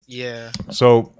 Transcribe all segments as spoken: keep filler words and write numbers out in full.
Yeah. So,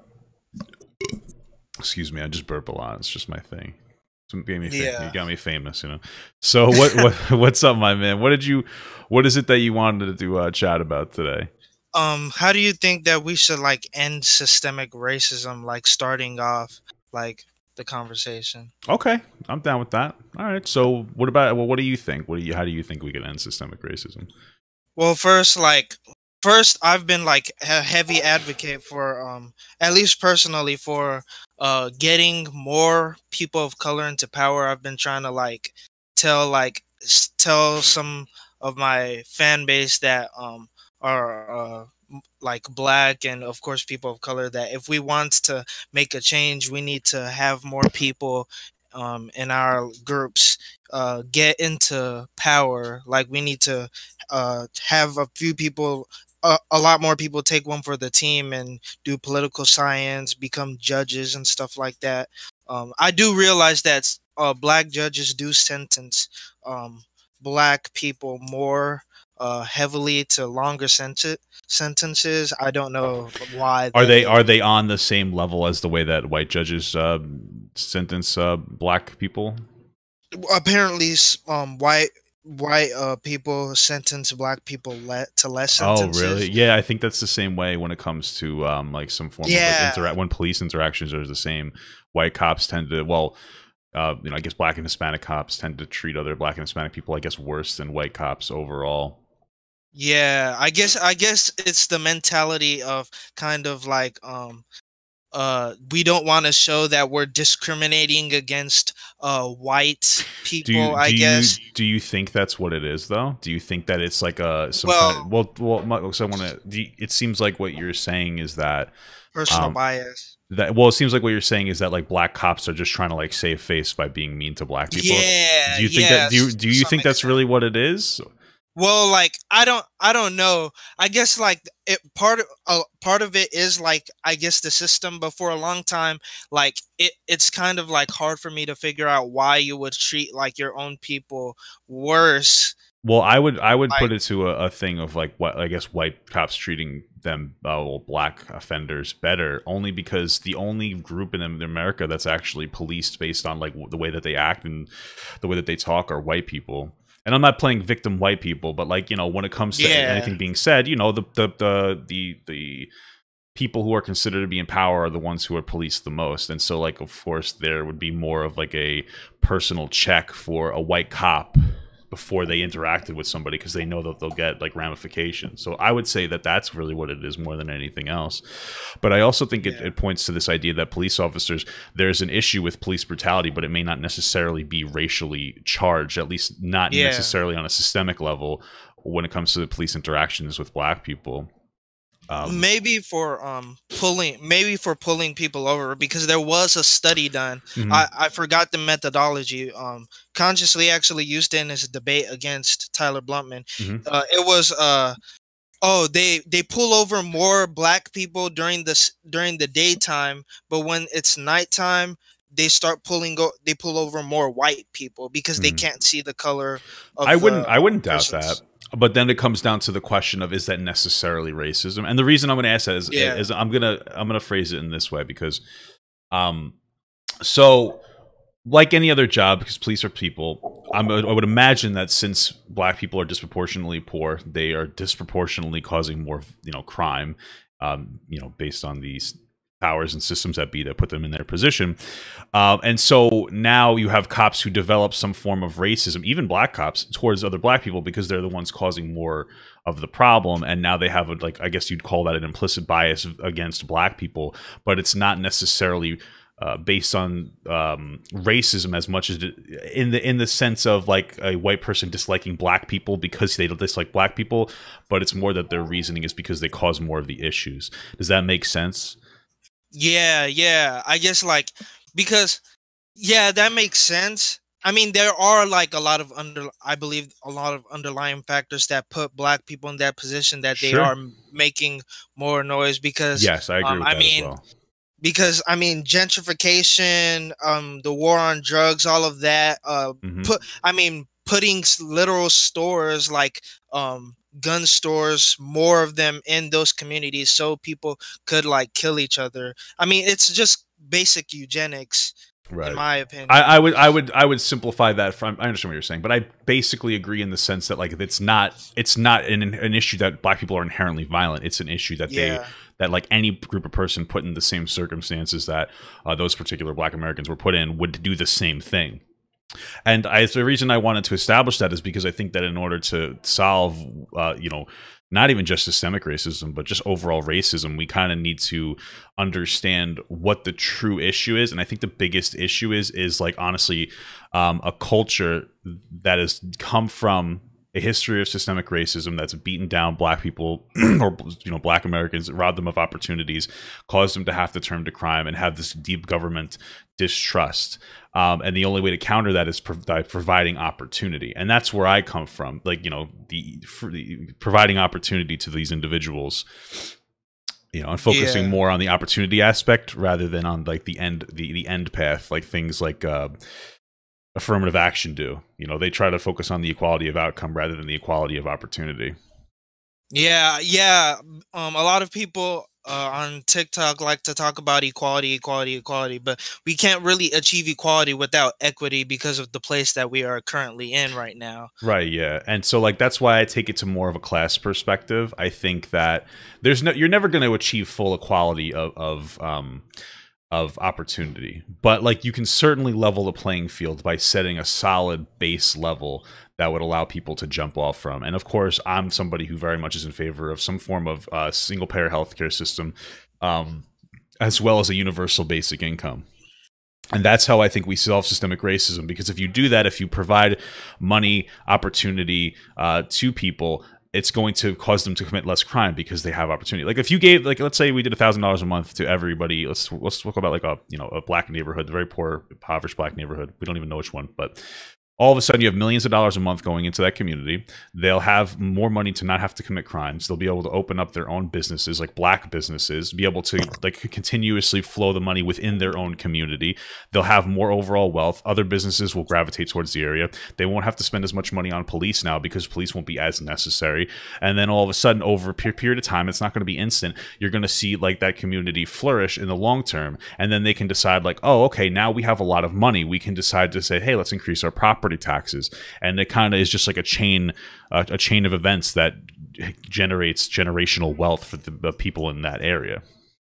excuse me, I just burp a lot. It's just my thing. So it gave me fam- you Yeah. got me famous, you know. So what what what's up, my man? What did you what is it that you wanted to uh, chat about today? Um, how do you think that we should like end systemic racism, like starting off like the conversation? Okay, I'm down with that. All right. So what about well, what do you think? What do you how do you think we can end systemic racism? Well, first, like, first, I've been like a heavy advocate for, um, at least personally, for uh getting more people of color into power. I've been trying to like tell like s- tell some of my fan base that um are uh m- like black and of course people of color that if we want to make a change, we need to have more people um in our groups uh get into power. Like we need to uh, have a few people, a, a lot more people take one for the team and do political science, become judges and stuff like that. Um, I do realize that uh, black judges do sentence um, black people more uh, heavily to longer senti- sentences. I don't know why Are that they is. are they on the same level as the way that white judges uh, sentence uh, black people? Apparently, s- um, white white uh, people sentence black people le- to less Oh, really? sentences. Yeah, I think that's the same way when it comes to um, like some form of like Yeah, interact when police interactions are the same. White cops tend to well, uh, you know, I guess black and Hispanic cops tend to treat other black and Hispanic people, I guess, worse than white cops overall. yeah, I guess I guess it's the mentality of kind of like um uh we don't want to show that we're discriminating against uh white Do people, you I do you guess. do you think that's what it is though? Do you think that it's like a some kind of Well, well well my- so I want to it seems like what you're saying is that personal um bias. that well it seems like what you're saying is that like black cops are just trying to like save face by being mean to black people. Yeah, Do you think that do you yes, do to you some think that's extent. really what it is? Well, like I don't, I don't know. I guess like it part of uh, part of it is like I guess the system. But for a long time, like it, it's kind of like hard for me to figure out why you would treat like your own people worse. Well, I would I would Like put it to a, a thing of like what I guess white cops treating them uh, well, black offenders better, only because the only group in America that's actually policed based on like the way that they act and the way that they talk are white people. And I'm not playing victim white people, but like you know when it comes to yeah, anything being said, you know the the the the, the people who are considered to be in power are the ones who are policed the most. And so like of course there would be more of like a personal check for a white cop before they interacted with somebody because they know that they'll get like ramifications. So I would say that that's really what it is more than anything else. But I also think it, yeah, it points to this idea that police officers, there's an issue with police brutality, but it may not necessarily be racially charged, at least not yeah. necessarily on a systemic level when it comes to the police interactions with black people. Um, Maybe for um pulling maybe for pulling people over because there was a study done. I mhm. I forgot the methodology. Um consciously actually used in his debate against Tyler Bluntman. Mhm. Uh it was uh oh, they they pull over more black people during this during the daytime, but when it's nighttime, they start pulling go they pull over more white people because they Mhm. can't see the color I of the wouldn't I uh, wouldn't doubt that. persons. But then it comes down to the question of is that necessarily racism? And the reason I'm going to ask that is, Yeah. is I'm going to I'm going to phrase it in this way because um so like any other job because police are people, I'm, I would imagine that since black people are disproportionately poor, they are disproportionately causing more, you know, crime, um, you know, based on these powers and systems that be that put them in their position. Um, and so now you have cops who develop some form of racism, even black cops, towards other black people because they're the ones causing more of the problem. And now they have a, like, I guess you'd call that an implicit bias against black people, but it's not necessarily uh, based on um, racism as much as it, in the in the sense of like a white person disliking black people because they don't dislike black people, but it's more that their reasoning is because they cause more of the issues. Does that make sense? Yeah, yeah. I guess like because yeah, that makes sense. I mean, there are like a lot of under I believe a lot of underlying factors that put black people in that position that they Sure. are m- making more noise because Yes, I agree um with I that as mean well. because I mean gentrification, um, the war on drugs, all of that. Uh, Hmm. put I mean putting s- literal stores like um gun stores, more of them in those communities, so people could like kill each other. I mean, it's just basic eugenics, in Right. my I, opinion. I would I would I would simplify that from I understand what you're saying, but I basically agree in the sense that like it's not it's not an an issue that black people are inherently violent. It's an issue that they Yeah. that like any group of person put in the same circumstances that uh, those particular black Americans were put in would do the same thing. And I, the reason I wanted to establish that is because I think that in order to solve, uh, you know, not even just systemic racism, but just overall racism, we kind of need to understand what the true issue is. And I think the biggest issue is, is like, honestly, um, a culture that has come from a history of systemic racism that's beaten down black people or, you know, black Americans, robbed them of opportunities, caused them to have to turn to crime and have this deep government distrust. Um, and the only way to counter that is prov by providing opportunity. And that's where I come from. Like, you know, the, for the providing opportunity to these individuals, you know, and focusing Yeah. more on the opportunity aspect rather than on like the end, the, the end path, like things like, uh, affirmative action do. You know, they try to focus on the equality of outcome rather than the equality of opportunity. Yeah, yeah. Um, a lot of people uh, on TikTok like to talk about equality, equality, equality, but we can't really achieve equality without equity because of the place that we are currently in right now. Right, yeah. And so like that's why I take it to more of a class perspective. I think that there's no you're never going to achieve full equality of of um of opportunity. But like you can certainly level the playing field by setting a solid base level that would allow people to jump off from. And of course, I'm somebody who very much is in favor of some form of uh, single payer healthcare system, um, as well as a universal basic income. And that's how I think we solve systemic racism. Because if you do that, if you provide money, opportunity uh, to people, it's going to cause them to commit less crime because they have opportunity. Like if you gave, like, let's say we did a thousand dollars a month to everybody. Let's let's talk about like a you know a black neighborhood, a very poor, impoverished black neighborhood. We don't even know which one, but all of a sudden you have millions of dollars a month going into that community. They'll have more money to not have to commit crimes. They'll be able to open up their own businesses, like black businesses, be able to like continuously flow the money within their own community. They'll have more overall wealth. Other businesses will gravitate towards the area. They won't have to spend as much money on police now because police won't be as necessary. And then all of a sudden, over a period of time, it's not going to be instant. You're going to see like that community flourish in the long term. And then they can decide like, oh, okay, now we have a lot of money. We can decide to say, hey, let's increase our property taxes. And it kind of is just like a chain uh, a chain of events that generates generational wealth for the, the people in that area.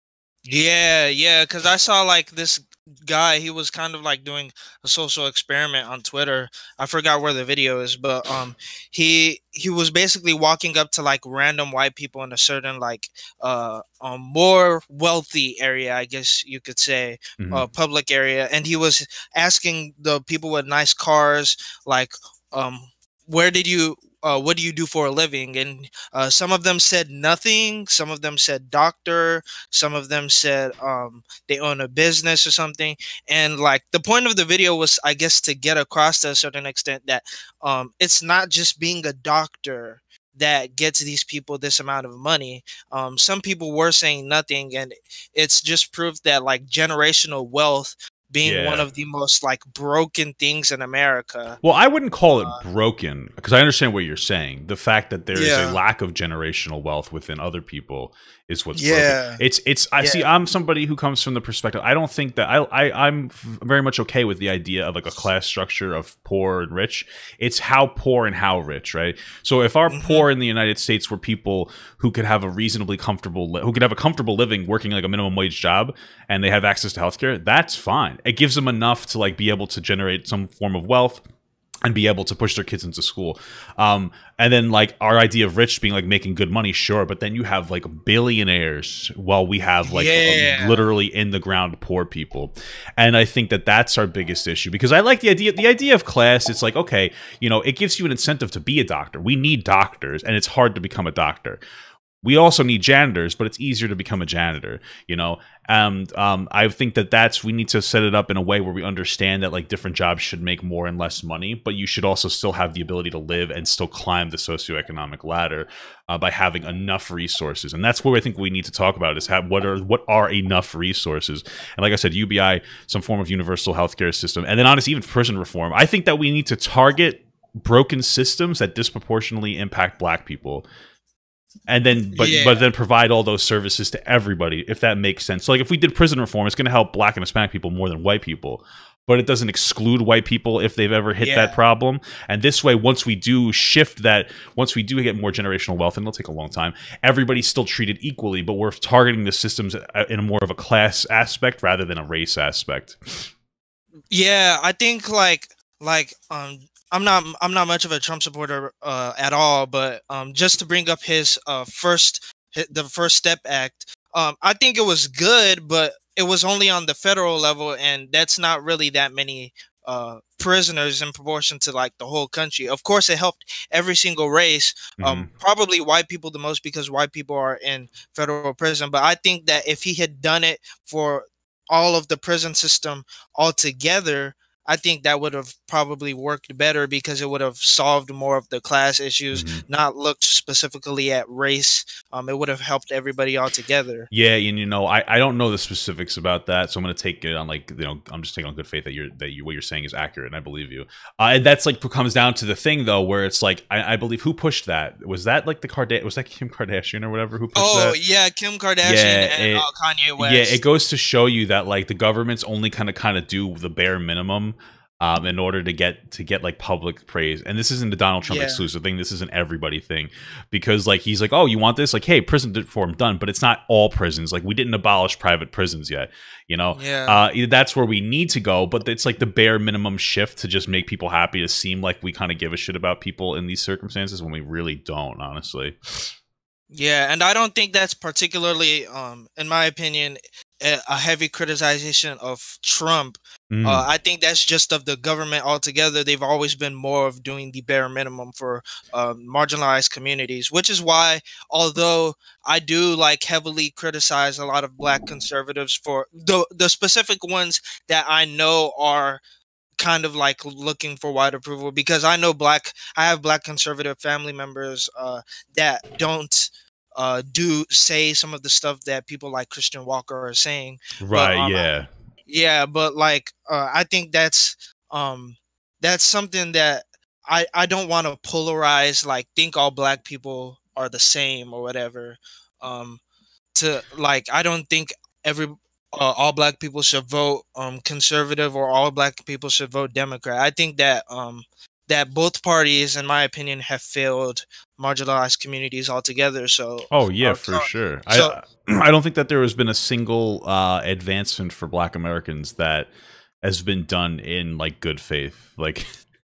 Yeah, yeah, because I saw like this guy, he was kind of like doing a social experiment on Twitter. I forgot where the video is, but um he he was basically walking up to like random white people in a certain like uh um more wealthy area, I guess you could say, Mm-hmm. uh public area, and he was asking the people with nice cars like um where did you uh, what do you do for a living? And uh, some of them said nothing. Some of them said doctor. Some of them said um, they own a business or something. And like the point of the video was, I guess, to get across to a certain extent that um, it's not just being a doctor that gets these people this amount of money. Um, some people were saying nothing, and it's just proof that like generational wealth being Yeah. one of the most like broken things in America. Well, I wouldn't call it broken because I understand what you're saying. The fact that there is Yeah. a lack of generational wealth within other people is what's Yeah. broken. It's it's I see. Yeah. I'm somebody who comes from the perspective. I don't think that I, I I'm very much okay with the idea of like a class structure of poor and rich. It's how poor and how rich, right? So if our Mhm. poor in the United States were people who could have a reasonably comfortable li- who could have a comfortable living working like a minimum wage job and they have access to healthcare, that's fine. It gives them enough to like be able to generate some form of wealth and be able to push their kids into school. Um, and then like our idea of rich being like making good money, sure, but then you have like billionaires while we have like Yeah. um, literally in the ground poor people. And I think that that's our biggest issue because I like the idea, the idea of class. It's like, okay, you know, it gives you an incentive to be a doctor. We need doctors and it's hard to become a doctor. We also need janitors, but it's easier to become a janitor, you know? And um, I think that that's, we need to set it up in a way where we understand that like different jobs should make more and less money, but you should also still have the ability to live and still climb the socioeconomic ladder uh, by having enough resources. And that's where I think we need to talk about is have, what are, what are enough resources? And like I said, U B I, some form of universal healthcare system, and then honestly, even prison reform. I think that we need to target broken systems that disproportionately impact black people. And then, but Yeah. but then provide all those services to everybody, if that makes sense. So like if we did prison reform, it's going to help black and Hispanic people more than white people, but it doesn't exclude white people if they've ever hit Yeah. that problem. And this way, once we do shift that, once we do get more generational wealth, and it'll take a long time, everybody's still treated equally, but we're targeting the systems in a more of a class aspect rather than a race aspect. Yeah, I think like like um I'm not I'm not much of a Trump supporter uh at all, but um just to bring up his uh first hi- the First Step Act, um I think it was good, but it was only on the federal level, and that's not really that many uh prisoners in proportion to like the whole country. Of course, it helped every single race, Mhm. um probably white people the most because white people are in federal prison, but I think that if he had done it for all of the prison system altogether, I think that would have probably worked better because it would have solved more of the class issues, Mhm. not looked specifically at race. Um, it would have helped everybody altogether. Yeah, and you know, I, I don't know the specifics about that, so I'm gonna take it on like you know, I'm just taking on good faith that you're that you what you're saying is accurate, and I believe you. Uh, and that's like comes down to the thing though, where it's like I, I believe who pushed that was that like the Kardashian was that Kim Kardashian or whatever who pushed Oh that? yeah, Kim Kardashian Yeah, and it- uh, Kanye West. Yeah, it goes to show you that like the governments only kind of kind of do the bare minimum um, in order to get to get like public praise. And this isn't a Donald Trump Yeah. exclusive thing. This is an everybody thing because like he's like, oh, you want this? Like, hey, prison reform done, but it's not all prisons. Like we didn't abolish private prisons yet. You know, Yeah. uh, that's where we need to go. But it's like the bare minimum shift to just make people happy, to seem like we kind of give a shit about people in these circumstances when we really don't, honestly. Yeah, and I don't think that's particularly, um, in my opinion, a, a heavy criticization of Trump. Mm. Uh, I think that's just of the government altogether. They've always been more of doing the bare minimum for um, marginalized communities, which is why, although I do like heavily criticize a lot of black conservatives for the the specific ones that I know are kind of like looking for white approval, because I know black I have black conservative family members uh that don't uh do say some of the stuff that people like Christian Walker are saying. Right, um, yeah. Yeah, but like uh I think that's um that's something that I I don't want to polarize, like think all black people are the same or whatever. Um to like I don't think every uh, all black people should vote um conservative or all black people should vote Democrat. I think that um that both parties, in my opinion, have failed marginalized communities altogether. So Oh yeah, uh, for so- sure. so- I I don't think that there has been a single uh, advancement for Black Americans that has been done in like good faith. Like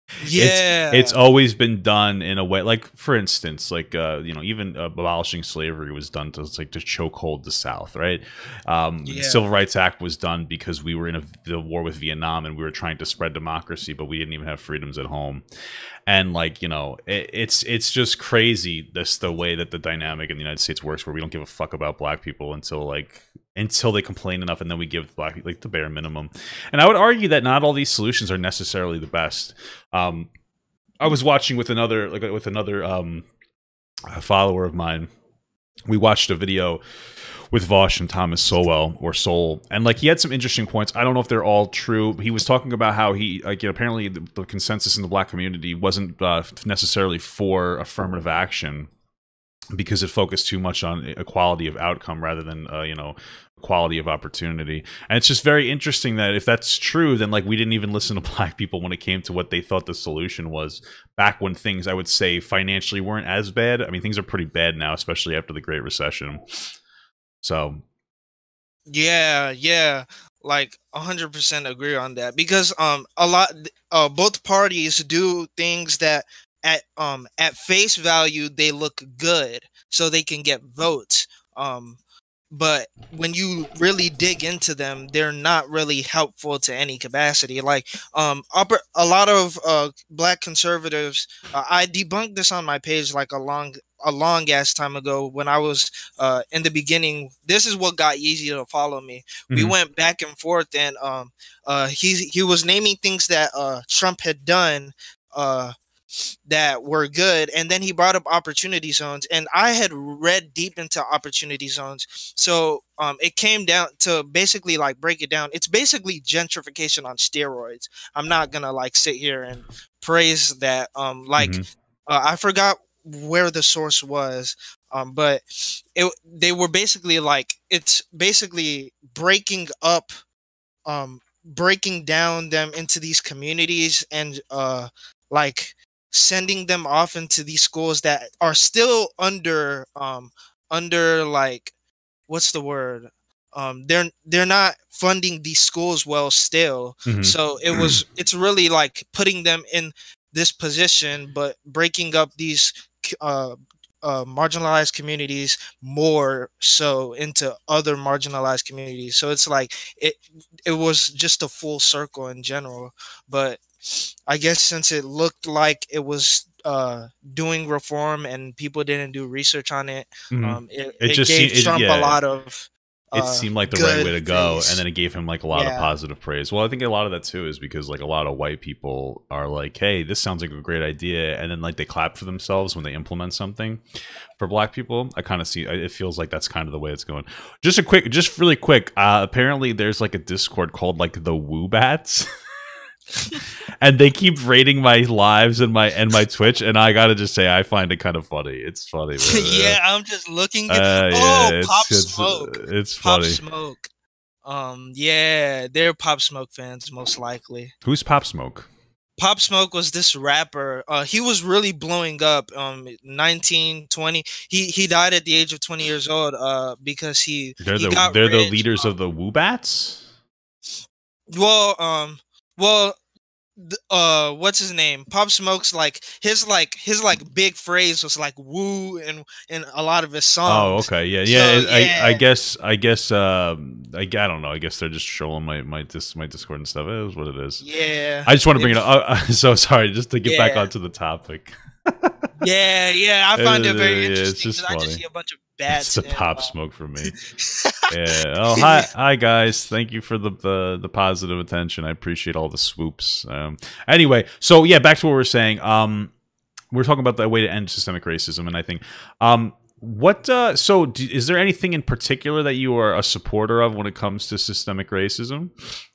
yeah, it's, it's always been done in a way. Like for instance, like uh, you know, even uh, abolishing slavery was done to like to chokehold the South, right? Um, The Yeah. Civil Rights Act was done because we were in a the war with Vietnam and we were trying to spread democracy, but we didn't even have freedoms at home. And like you know, it, it's it's just crazy this the way that the dynamic in the United States works, where we don't give a fuck about black people until like until they complain enough, and then we give black like the bare minimum. And I would argue that not all these solutions are necessarily the best. Um, I was watching with another like with another um, follower of mine. We watched a video with Vosh and Thomas Sowell or Soul, and like he had some interesting points. I don't know if they're all true. He was talking about how he like you know, apparently the, the consensus in the black community wasn't uh, necessarily for affirmative action because it focused too much on equality of outcome rather than uh, you know quality of opportunity. And it's just very interesting that if that's true, then like we didn't even listen to black people when it came to what they thought the solution was back when things, I would say, financially weren't as bad. I mean, things are pretty bad now, especially after the Great Recession. So yeah, yeah. Like a hundred percent agree on that, because um a lot uh both parties do things that at um at face value they look good so they can get votes. Um but when you really dig into them, they're not really helpful to any capacity. Like um upper, a lot of uh black conservatives, uh, I debunked this on my page like a long a long ass time ago when I was uh in the beginning. This is what got easy to follow me. We Mhm. went back and forth, and um uh he he was naming things that uh Trump had done uh that were good, and then he brought up opportunity zones, and I had read deep into opportunity zones. So um it came down to basically like break it down. It's basically gentrification on steroids. I'm not gonna like sit here and praise that. Um like Mm-hmm. uh, I forgot where the source was, um but it they were basically like, it's basically breaking up, um breaking down them into these communities, and uh like sending them off into these schools that are still under, um under like, what's the word, um they're they're not funding these schools well still. So it Mm-hmm. was it's really like putting them in this position, but breaking up these c- uh uh, marginalized communities more so into other marginalized communities. So it's like it it was just a full circle in general. But I guess since it looked like it was uh, doing reform and people didn't do research on it, Mm-hmm. um, it, It it just gave seemed, it, Trump a yeah, lot of it uh, seemed like the right way good to go, and praise. then it gave him like a lot of Yeah. positive praise. Well, I think a lot of that too is because like a lot of white people are like, "Hey, this sounds like a great idea," and then like they clap for themselves when they implement something. For black people, I kind of see it feels like that's kind of the way it's going. Just a quick, just really quick. Uh, apparently, there's like a Discord called like the Woo Bats. And they keep rating my lives and my and my Twitch, and I gotta just say I find it kind of funny. It's funny. Man. Yeah, I'm just looking Uh, at, yeah, oh, it's Pop it's Smoke. it's Pop funny. Smoke. Um, yeah, they're Pop Smoke fans most likely. Who's Pop Smoke? Pop Smoke was this rapper. Uh, he was really blowing up. Um, nineteen, twenty. He he died at the age of twenty years old. Uh, because he They're he the got they're the rich. leaders Um, of the Woo Bats. well, um, well, th- uh, what's his name? Pop Smoke's like his like his like big phrase was like "woo" in in a lot of his Oh, songs. okay, yeah, So yeah. I I yeah, guess I guess um I, I don't know. I guess they're just trolling my my dis my Discord and stuff. It is what it is. yeah, I just want to bring it, it up. Uh, so sorry, just to get back yeah. onto the topic. Yeah, yeah, I Uh, find it very yeah, it's interesting just because I just funny. see a bunch of It's bats the and Pop uh, Smoke for me. Yeah. Oh, hi, hi guys. Thank you for the, the the positive attention. I appreciate all the swoops. Um. Anyway, so yeah, back to what we were saying. Um, we're talking about the way to end systemic racism, and I think, um, what? Uh, so, do, is there anything in particular that you are a supporter of when it comes to systemic racism?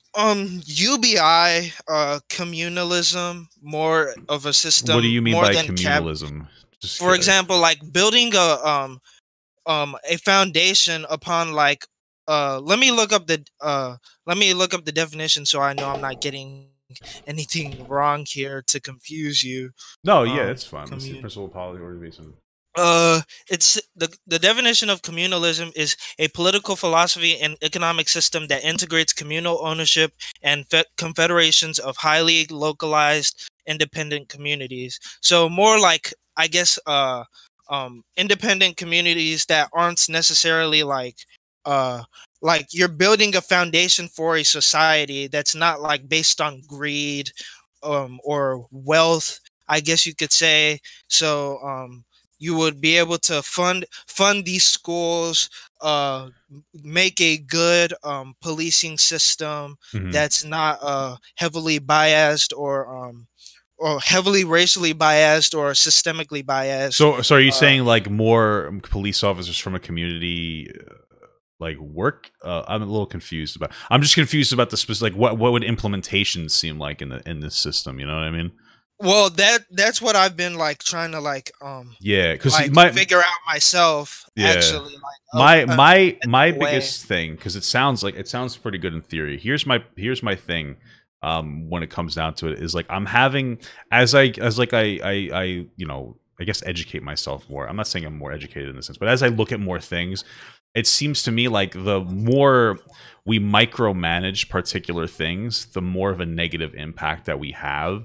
um U B I, uh communalism, more of a What do system you mean more by than cap. communalism? Just For uh, example, like building a um um a foundation upon like, uh let me look up the uh let me look up the definition so I know I'm not getting anything wrong here to confuse you. no, yeah, Um it's fine. Let's see, commun principle, policy, organization. uh it's the the definition of communalism is a political philosophy and economic system that integrates communal ownership and fe- confederations of highly localized independent communities. So more like, I guess, uh um independent communities that aren't necessarily like, uh like you're building a foundation for a society that's not like based on greed, um or wealth, I guess you could say. So um you would be able to fund fund these schools, uh m- make a good um policing system Mhm. that's not uh heavily biased, or um or heavily racially biased or systemically biased. So, so are you uh saying like more police officers from a community uh, like work? Uh, I'm a little confused about. I'm just confused about the specific. Like, what what would implementation seem like in the in this system? You know what I mean? well, that that's what I've been like trying to like um Yeah, because like my figure out myself, yeah actually, like my a, a my my ethical way. biggest thing, because it sounds like it sounds pretty good in theory. Here's my here's my thing. Um, when it comes down to it, is like I'm having as I as like I I I you know I guess educate myself more. I'm not saying I'm more educated in this sense, but as I look at more things, it seems to me like the more we micromanage particular things, the more of a negative impact that we have.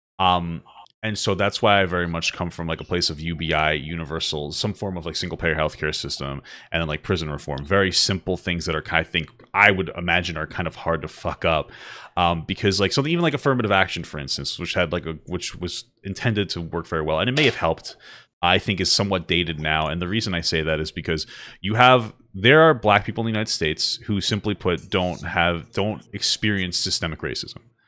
Um, and so that's why I very much come from like a place of U B I, universal, some form of like single payer healthcare system, and then like prison reform. Very simple things that are kind of think I would imagine are kind of hard to fuck up, um, because like something even like affirmative action, for instance, which had like a which was intended to work very well, and it may have helped. I think is somewhat dated now, and the reason I say that is because you have there are black people in the United States who simply put don't have don't experience systemic racism.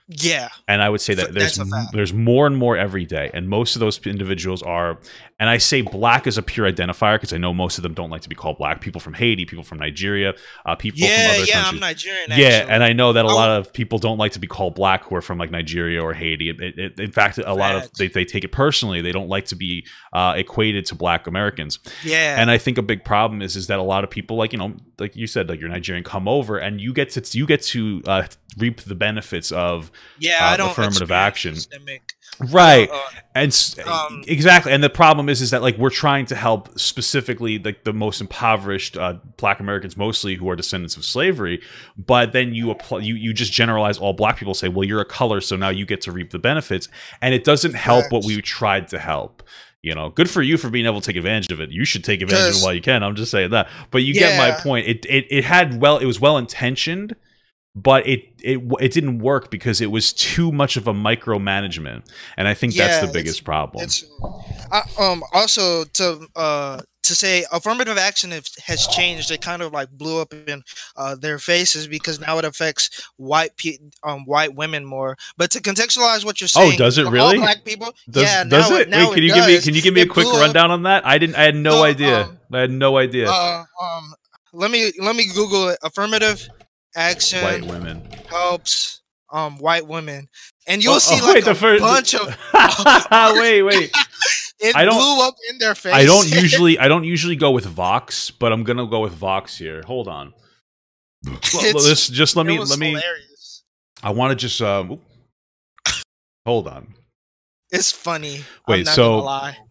Yeah, And I would say f- that there's that's a fact. there's more and more every day, and most of those individuals are, and I say black as a pure identifier because I know most of them don't like to be called black. People from Haiti, people from Nigeria, uh, people from Yeah, other yeah, countries. I'm Nigerian Yeah, and actually. I know that a I lot w- of people don't like to be called black who are from like Nigeria or Haiti. It, it, in fact, a lot of Facts. they, they take it personally. They don't like to be uh, equated to black Americans. Yeah, And I think a big problem is is that a lot of people, like you know, like you said, like you're Nigerian, come over and you get to you get to uh, reap the benefits of yeah. I uh, don't affirmative experience action. systemic. I Right. don't. Uh, And s- um. exactly. And the problem is, is that like we're trying to help specifically like the most impoverished uh, Black Americans, mostly who are descendants of slavery. But then you apply, you you just generalize all Black people. Say, well, you're a color, so now you get to reap the benefits, and it doesn't help what Facts. we tried to help. You know, good for you for being able to take advantage of it. You should take advantage of it Cause while you can. I'm just saying that. But you get my yeah, point. It it it had well, it was well intentioned, but it it it didn't work because it was too much of a micromanagement, and I think that's yeah. the It's biggest problem. it's. I, um. Also to uh to say affirmative action has, has changed. It kind of like blew up in uh their faces because now it affects white pe- um white women more. But to contextualize what you're Oh, saying, does it for all really? black people, Does yeah. does Now it it? Wait, now can it you give me does. can you give me a It quick blew up. rundown on that? I didn't I had no So idea. um I had no idea. uh um let me let me Google it. Affirmative White action women. helps um white women, and you'll Oh, see oh like wait, a the first bunch of. wait, wait. It I don't blew up in their I don't face. usually I don't usually go with Vox, but I'm gonna go with Vox here. Hold on. Well, it's this just let it me was let me hilarious. I want to just um oop, hold on. It's funny. I'm Wait, not gonna so lie.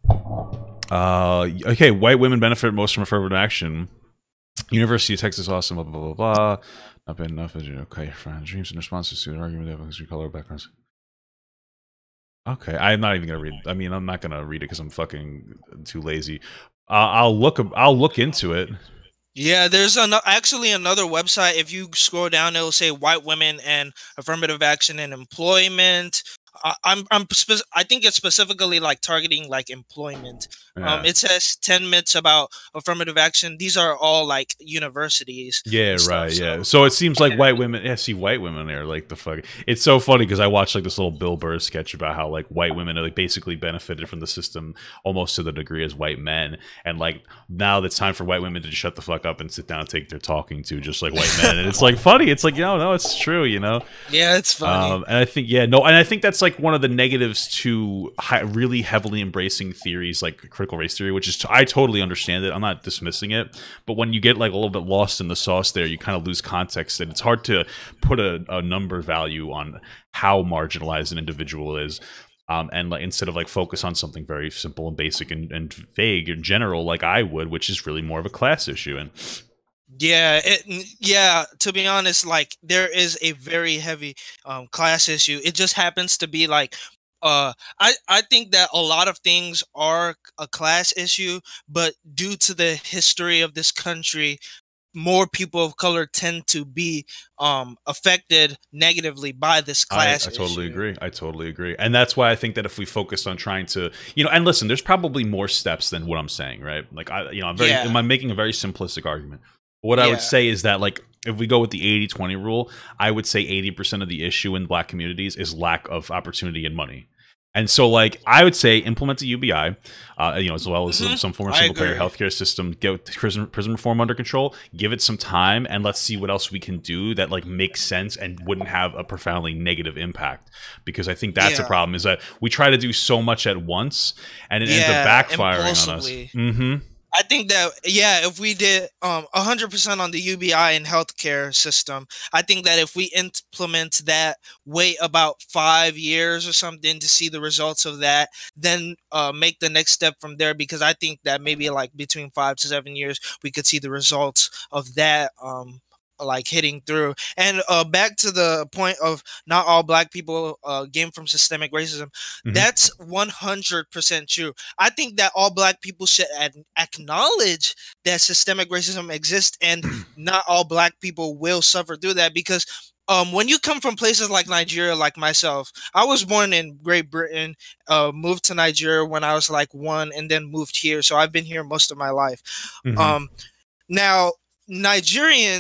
uh okay, white women benefit most from affirmative action. University of Texas Austin, blah blah blah blah. blah. Not bad enough, is it? Okay, friend. Dreams in response to student argument that history, color, backgrounds. Okay, I'm not even gonna read. I mean, I'm not gonna read it because I'm fucking too lazy. Uh, I'll look. I'll look into it. Yeah, there's an, actually another website. If you scroll down, it'll say white women and affirmative action and employment. I, I'm I'm spec- I think it's specifically like targeting like employment. Um, Yeah. it says ten myths about affirmative action. These are all like universities Yeah, and stuff. right. So Yeah. So it seems like yeah, white women. Yeah, see, white women there, like the fuck. It's so funny because I watched like this little Bill Burr sketch about how like white women are like basically benefited from the system almost to the degree as white men, and like now it's time for white women to just shut the fuck up and sit down and take their talking to, just like white men. And it's like funny. It's like no, no, it's true. You know. yeah, it's funny. Um, and I think, yeah, no, and I think that's like one of the negatives to hi- really heavily embracing theories like critical race theory, which is t- I totally understand it. I'm not dismissing it, but when you get like a little bit lost in the sauce, there, you kind of lose context, and it's hard to put a, a number value on how marginalized an individual is. Um, and like instead of like focus on something very simple and basic and, and vague in general, like I would, which is really more of a class issue. And Yeah, it, n- yeah. To be honest, like there is a very heavy um, class issue. It just happens to be like, uh, I I think that a lot of things are a class issue, but due to the history of this country, more people of color tend to be um affected negatively by this I, I class totally issue. agree. I totally agree. And that's why I think that if we focused on trying to, you know, and listen, there's probably more steps than what I'm saying, right? Like I, you know, I'm very, Yeah, I'm making a very simplistic argument. What I would yeah, say is that like if we go with the eighty twenty rule, I would say eighty percent of the issue in black communities is lack of opportunity and money. And so, like, I would say implement the U B I, uh, you know, as well as some, hmm some form of I single payer agree. healthcare system, get prison, prison reform under control, give it some time, and let's see what else we can do that, like, makes sense and wouldn't have a profoundly negative impact. Because I think that's a Yeah, problem, is that we try to do so much at once, and it ends up yeah, backfiring on us. impulsively. Mm-hmm. I think that yeah, if we did um one hundred percent on the U B I and healthcare system, I think that if we implement that, wait about five years or something to see the results of that, then uh, make the next step from there. Because I think that maybe like between five to seven years, we could see the results of that. Um, like hitting through and uh back to the point of not all black people uh gain from systemic racism. Mm-hmm. That's one hundred percent true. I think that all black people should ad- acknowledge that systemic racism exists, and not all black people will suffer through that. Because um, when you come from places like Nigeria, like myself, I was born in Great Britain, uh, moved to Nigeria when I was like one, and then moved here. So I've been here most of my life. Mm-hmm. Um, now, Nigerians.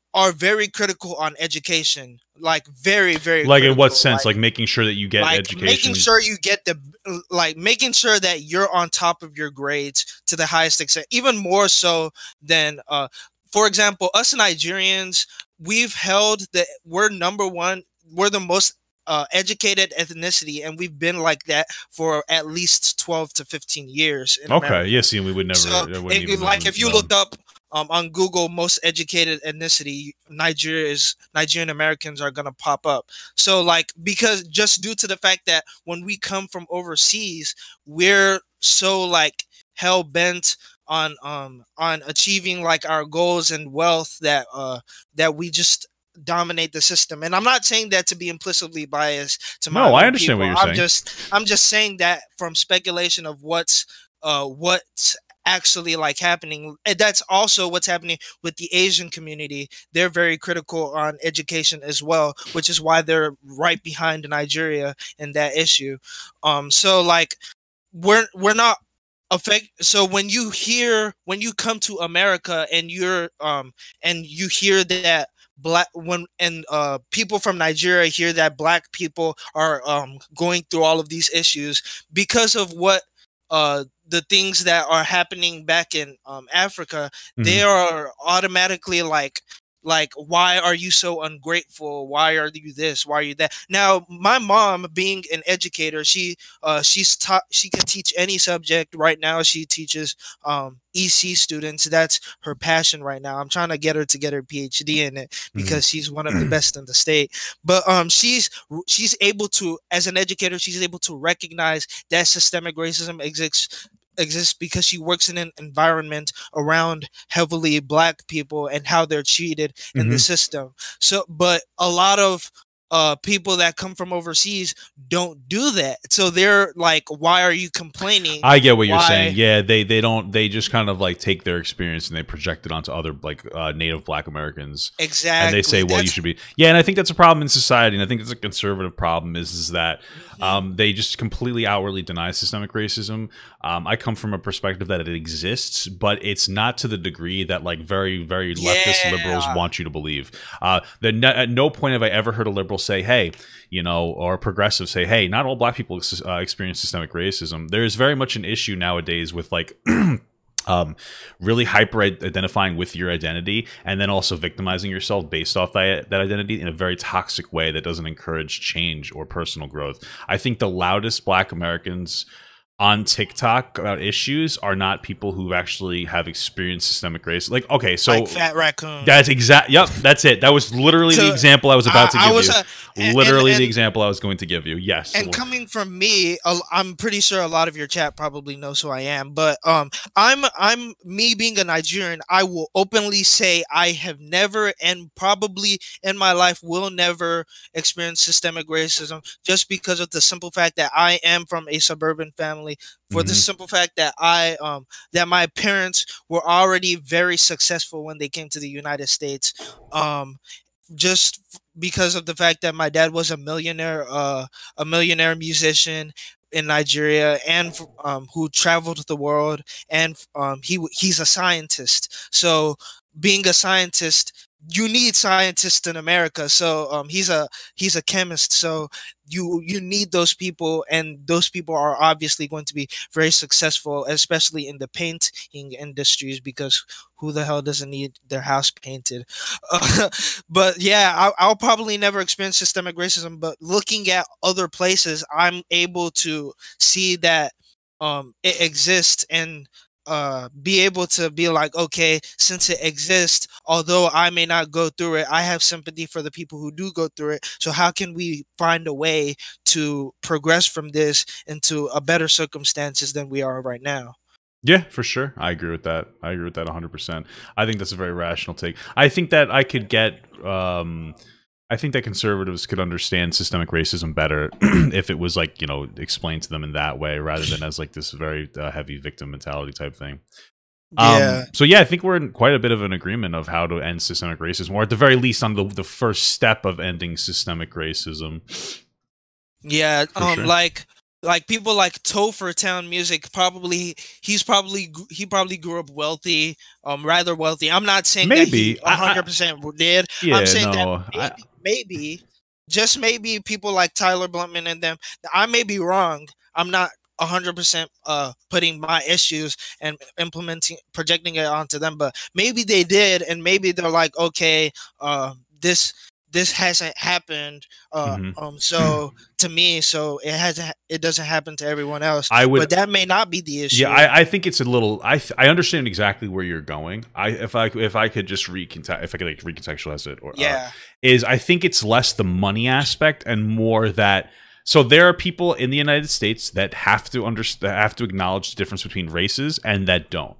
are very critical on education, like very very like critical. in what sense? Like, like making sure that you get like education, making sure you get the like making sure that you're on top of your grades to the highest extent, even more so than uh for example, us Nigerians, we've held that we're number one, we're the most uh, educated ethnicity, and we've been like that for at least twelve to fifteen years in okay, America. yes, yeah, we would never. So, It, if, like, if you known. look up um, on Google, most educated ethnicity, Nigeria is Nigerian Americans are gonna pop up. So, like, because just due to the fact that when we come from overseas, we're so like hell bent on um on achieving like our goals and wealth that uh that we just dominate the system. And I'm not saying that to be implicitly biased to my no, I own understand people. what you're I'm saying. just I'm just saying that from speculation of what's uh what's actually like happening. And that's also what's happening with the Asian community. They're very critical on education as well, which is why they're right behind Nigeria in that issue. Um so like we're we're not affect so when you hear when you come to America and you're um and you hear that black when and uh people from Nigeria hear that black people are um going through all of these issues because of what uh the things that are happening back in um Africa, mm-hmm. they are automatically like like why are you so ungrateful, why are you this, why are you that. Now my mom, being an educator, she uh she's taught she can teach any subject. Right now she teaches um E C students. That's her passion right now. I'm trying to get her to get her P H D in it because mm-hmm. she's one of the best in the state. But um she's she's able to, as an educator, she's able to recognize that systemic racism exists exists because she works in an environment around heavily black people and how they're treated in mm-hmm. the system. So, but a lot of uh, people that come from overseas don't do that. So they're like, why are you complaining? I get what you're why? saying. Yeah, they they don't they just kind of like take their experience and they project it onto other like uh, native black Americans. Exactly. And they say, well, that's, you should be. Yeah, and I think that's a problem in society. And I think it's a conservative problem is, is that mm-hmm. um, they just completely outwardly deny systemic racism. Um, I come from a perspective that it exists, but it's not to the degree that like very, very yeah. leftist liberals want you to believe. Uh, that no, at no point have I ever heard a liberal say, hey, you know, or progressive say, hey, not all black people uh, experience systemic racism. There's very much an issue nowadays with like um, really hyper identifying with your identity and then also victimizing yourself based off that, that identity in a very toxic way that doesn't encourage change or personal growth. I think the loudest black Americans on TikTok about issues are not people who actually have experienced systemic racism. Like, okay, so like Fat Raccoon. That's exact. Yep, that's it. That was literally so, the example I was about I, to give was, you. Uh, and, literally and, and, the example I was going to give you. Yes. And coming from me, I'm pretty sure a lot of your chat probably knows who I am. But um, I'm I'm me being a Nigerian. I will openly say I have never and probably in my life will never experience systemic racism, just because of the simple fact that I am from a suburban family. For mm-hmm. the simple fact that I um that my parents were already very successful when they came to the United States, um just because of the fact that my dad was a millionaire uh a millionaire musician in Nigeria and um who traveled the world, and um he he's a scientist. So being a scientist, you need scientists in America. So um, he's a he's a chemist. So you you need those people, and those people are obviously going to be very successful, especially in the painting industries, because who the hell doesn't need their house painted? Uh, but yeah, I'll, I'll probably never experience systemic racism. But looking at other places, I'm able to see that um, it exists, and uh be able to be like, okay, since it exists, although I may not go through it, I have sympathy for the people who do go through it. So how can we find a way to progress from this into a better circumstances than we are right now? Yeah, for sure. I agree with that. I agree with that one hundred percent. I think that's a very rational take. I think that I could get um I think that conservatives could understand systemic racism better if it was like, you know, explained to them in that way rather than as like this very uh, heavy victim mentality type thing. Yeah. Um, so yeah, I think we're in quite a bit of an agreement of how to end systemic racism, or at the very least on the, the first step of ending systemic racism. Yeah. Um, sure. Like like people like Topher Town Music probably he's probably gr- he probably grew up wealthy, um rather wealthy. I'm not saying that he Maybe. I, I one hundred percent did. I'm yeah, saying that no. I maybe maybe just maybe people like Tyler Bluntman and them, I may be wrong. I'm not one hundred percent uh putting my issues and implementing projecting it onto them, but maybe they did, and maybe they're like, okay, uh this this hasn't happened, uh mhm. um so to me, so it hasn't it doesn't happen to everyone else, I would but that may not be the yeah, issue. I, I think it's a little. I th- I understand exactly where you're going. I if I if I could just recontext if I could like recontextualize it or uh, Yeah, is I think it's less the money aspect and more that. So there are people in the United States that have to understand, have to acknowledge the difference between races, and that don't.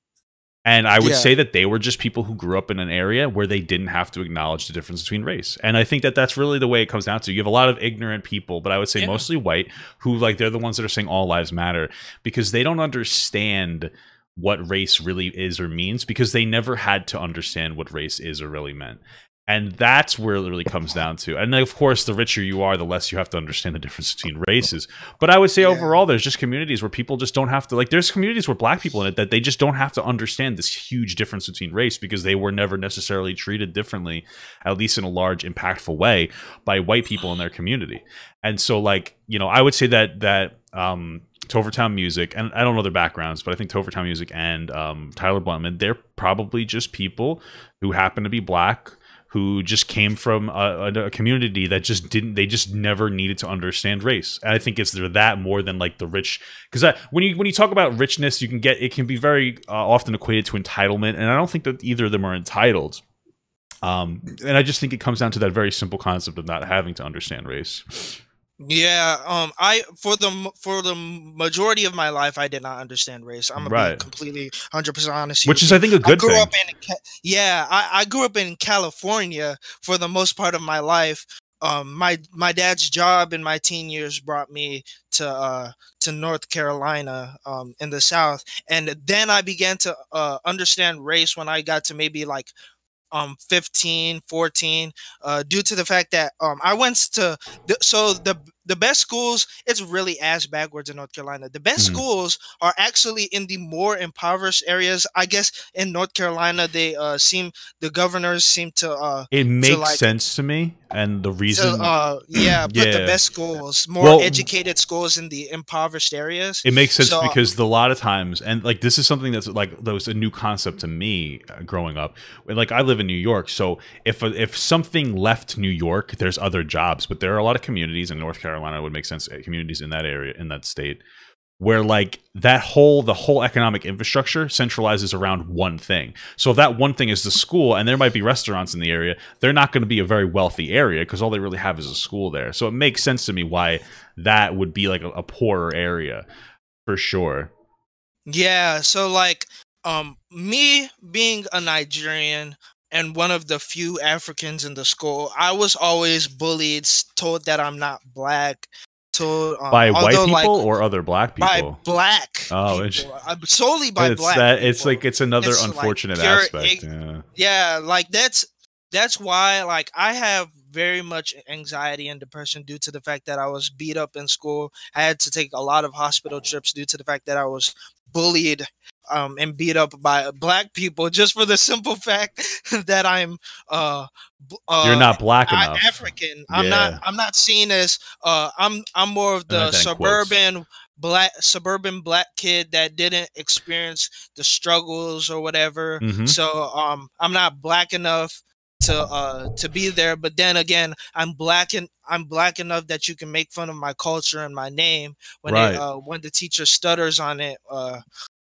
And I would yeah, say that they were just people who grew up in an area where they didn't have to acknowledge the difference between race. And I think that that's really the way it comes down to. You have a lot of ignorant people, but I would say yeah, mostly white, who like they're the ones that are saying all lives matter because they don't understand what race really is or means because they never had to understand what race is or really meant. And that's where it really comes down to. And of course, the richer you are, the less you have to understand the difference between races. But I would say yeah, overall, there's just communities where people just don't have to, like, there's communities where black people in it that they just don't have to understand this huge difference between race because they were never necessarily treated differently, at least in a large, impactful way, by white people in their community. And so, like, you know, I would say that, that, um, Topher Town Music, and I don't know their backgrounds, but I think Topher Town Music and um, Tyler Bluntman, they're probably just people who happen to be black, who just came from a, a, a community that just didn't, they just never needed to understand race. And I think it's that more than like the rich, because when you when you talk about richness, you can get, it can be very uh, often equated to entitlement, and I don't think that either of them are entitled. Um, and I just think it comes down to that very simple concept of not having to understand race. yeah. Um, I for the m- for the majority of my life, I did not understand race. I'm gonna be Right. completely one hundred percent honest Which with is, you. I think, a I good grew thing. up in Ca- yeah, I, I grew up in California for the most part of my life. Um, my my dad's job in my teen years brought me to uh to North Carolina, um, in the South, and then I began to uh understand race when I got to maybe like um fifteen, fourteen, uh due to the fact that um I went to the, so the the best schools, it's really ass backwards in North Carolina. The best Mhm. schools are actually in the more impoverished areas. I guess in North Carolina they uh seem the governors seem to uh It to makes like sense to me, and the to reason, uh yeah, put the yeah. best schools, more Well, educated schools in the impoverished areas. it makes sense So because a lot of times, and like this is something that's like that was a new concept to me uh, growing up. Like I live in New York, so if if something left New York, there's other jobs, but there are a lot of communities in North Carolina. It would make sense, uh, communities in that area, in that state, where like that whole the whole economic infrastructure centralizes around one thing. So if that one thing is the school, and there might be restaurants in the area, they're not going to be a very wealthy area because all they really have is a school there. So it makes sense to me why that would be like a, a poorer area for sure. yeah, so like um me being a Nigerian and one of the few Africans in the school, I was always bullied, s- told that I'm not black, told um By white although like people or other black by people? black Oh, it's people, uh, solely by it's black that it's people. like it's another It's like unfortunate pure aspect. ig- Yeah. yeah, like that's that's why like I have very much anxiety and depression due to the fact that I was beat up in school. I had to take a lot of hospital trips due to the fact that I was bullied um and beat up by black people just for the simple fact that I'm uh b- You're uh not black I, enough. African. I'm not Yeah. I'm not seen as uh I'm I'm more of I meant the that in quotes. suburban black suburban black kid that didn't experience the struggles or whatever. Hmm. So um I'm not black enough to uh to be there, but then again I'm black and I'm black enough that you can make fun of my culture and my name when they Right. uh when the teacher stutters on it, uh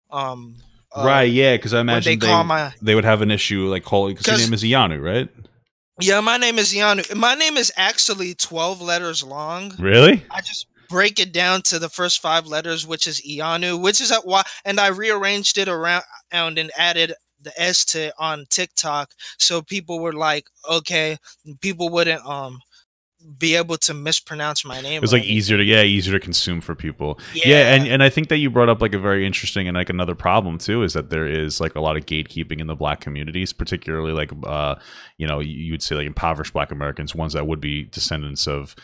um uh Right. Yeah. Because I when they imagine call they my they would have an issue like calling because your because name is Ianu, right? yeah, my name is Yanu. My name is actually twelve letters long. Really? I just break it down to the first five letters, which is Ianu, which is at why, and I rearranged it around and added the S to on TikTok, so people were like, okay, people wouldn't um be able to mispronounce my It name was or like easier anything. to yeah easier to consume for people. Yeah, and Yeah, and I think that you brought up like a very interesting and like another problem too is that there is like a lot of gatekeeping in the black communities, particularly like uh you know you you would say like impoverished black Americans, ones that would be descendants of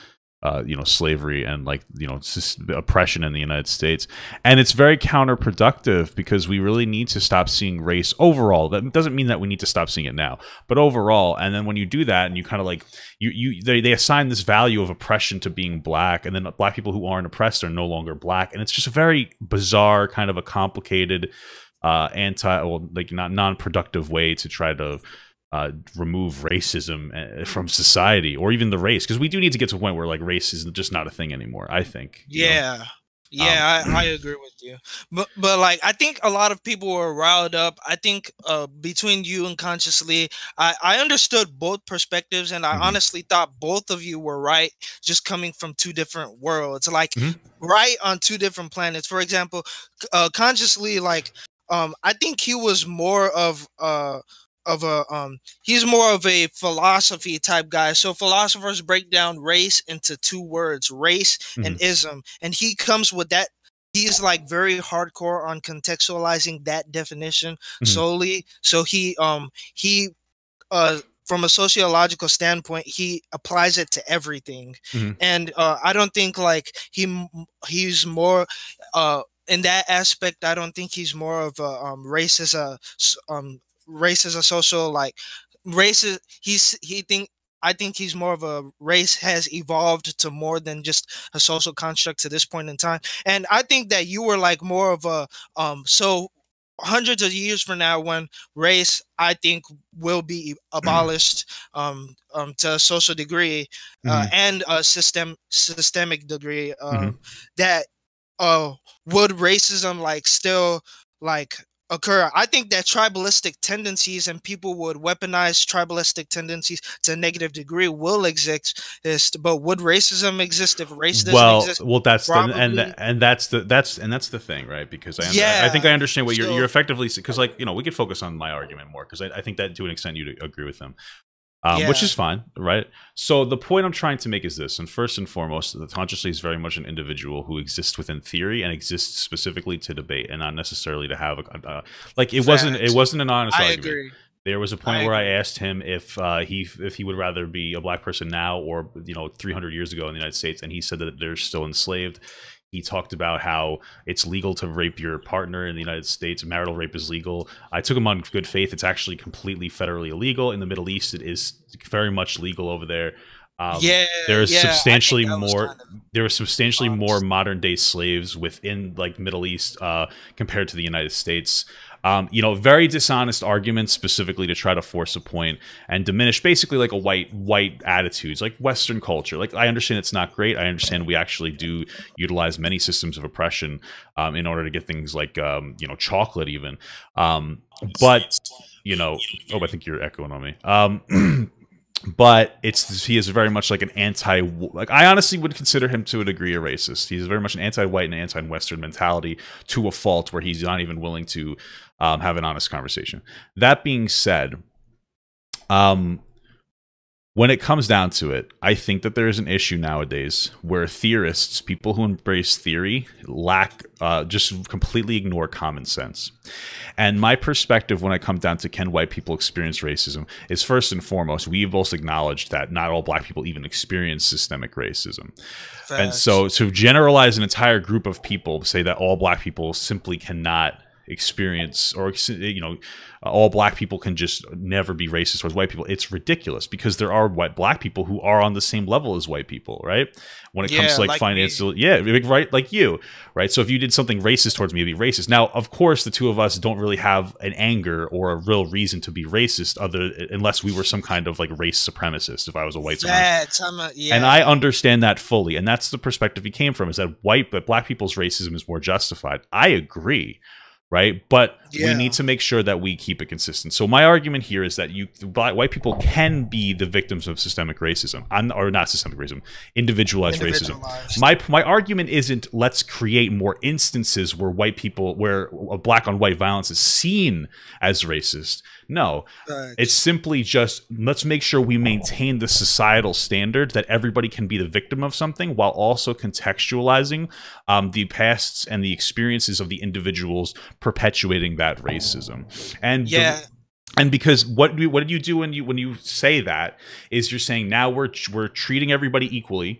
uh, you know, slavery and like, you know, oppression in the United States. And it's very counterproductive because we really need to stop seeing race overall. That doesn't mean that we need to stop seeing it now, but overall. And then when you do that and you kind of like, you, you they, they assign this value of oppression to being black, and then black people who aren't oppressed are no longer black. And it's just a very bizarre, kind of a complicated, uh, anti, well, like not non-productive way to try to Uh, remove racism from society, or even the race, because we do need to get to a point where like race is just not a thing anymore, I think. Yeah. Know? Yeah, um, I, I agree with you. But but like I think a lot of people were riled up. I think uh, between you and Consciously, I, I understood both perspectives, and I mm-hmm. honestly thought both of you were right, just coming from two different worlds, like mm-hmm. right on two different planets. For example, uh, Consciously, like um, I think he was more of uh of a um he's more of a philosophy type guy. So philosophers break down race into two words, race mm-hmm. and ism, and he comes with that. He's like very hardcore on contextualizing that definition mm-hmm. solely. So he um he uh from a sociological standpoint, he applies it to everything. Mm-hmm. And uh I don't think like he he's more uh in that aspect. I don't think he's more of a um race as a um race is a social, like race is he's he think I think he's more of a race has evolved to more than just a social construct to this point in time. And I think that you were like more of a um so hundreds of years from now, when race I think will be abolished um um to a social degree uh, mm-hmm. and a system systemic degree, um mm-hmm. that uh would racism like still like occur. I think that tribalistic tendencies and people would weaponize tribalistic tendencies to a negative degree will exist, but would racism exist if race doesn't well, exist? Well, that's the, and and that's the that's and that's the thing, right? Because I yeah, I think I understand what so, you're you're effectively, because like, you know, we could focus on my argument more, because I, I think that to an extent you agree with them. Um, yeah. Which is fine, right? So the point I'm trying to make is this, and first and foremost, the Consciously is very much an individual who exists within theory and exists specifically to debate, and not necessarily to have a uh, like it Facts. wasn't it wasn't an honest I argument. Agree. There was a point I where agree. I asked him if uh, he if he would rather be a black person now or, you know, three hundred years ago in the United States, and he said that they're still enslaved. He talked about how it's legal to rape your partner in the United States. Marital rape is legal. I took him on good faith. It's actually completely federally illegal. In the Middle East, it is very much legal over there. Um, yeah, there's yeah, substantially more. Kind of there are substantially more modern day slaves within like Middle East uh, compared to the United States. Um, you know, very dishonest arguments specifically to try to force a point and diminish basically like a white white attitudes, like Western culture. Like, I understand it's not great. I understand we actually do utilize many systems of oppression um, in order to get things like, um, you know, chocolate even. Um, but, you know, oh, I think you're echoing on me. Um, But it's he is very much like an anti, like I honestly would consider him to a degree a racist. He's very much an anti-white and anti-Western mentality to a fault, where he's not even willing to um, have an honest conversation. That being said, um, when it comes down to it, I think that there is an issue nowadays where theorists, people who embrace theory, lack, uh, just completely ignore common sense. And my perspective when I come down to can white people experience racism is, first and foremost, we've both acknowledged that not all black people even experience systemic racism. Facts. And so to generalize an entire group of people, say that all black people simply cannot experience, or, you know, all black people can just never be racist towards white people, it's ridiculous, because there are white black people who are on the same level as white people, right? When it yeah, comes to like, like financial me. yeah right like you right so if you did something racist towards me, it'd be racist. Now, of course, the two of us don't really have an anger or a real reason to be racist, other unless we were some kind of like race supremacist. If I was a white supremacist, yeah. And I understand that fully, and that's the perspective he came from, is that white but black people's racism is more justified. I agree. Right, but yeah. we need to make sure that we keep it consistent. So my argument here is that you, black, white people, can be the victims of systemic racism, I'm, or not systemic racism, individualized, individualized racism. My my argument isn't let's create more instances where white people, where black on white violence is seen as racist. No, right. It's simply just let's make sure we maintain the societal standard that everybody can be the victim of something, while also contextualizing um, the pasts and the experiences of the individuals perpetuating that racism. And yeah. The, and because what do what did you do when you when you say that is you're saying now we're we're treating everybody equally.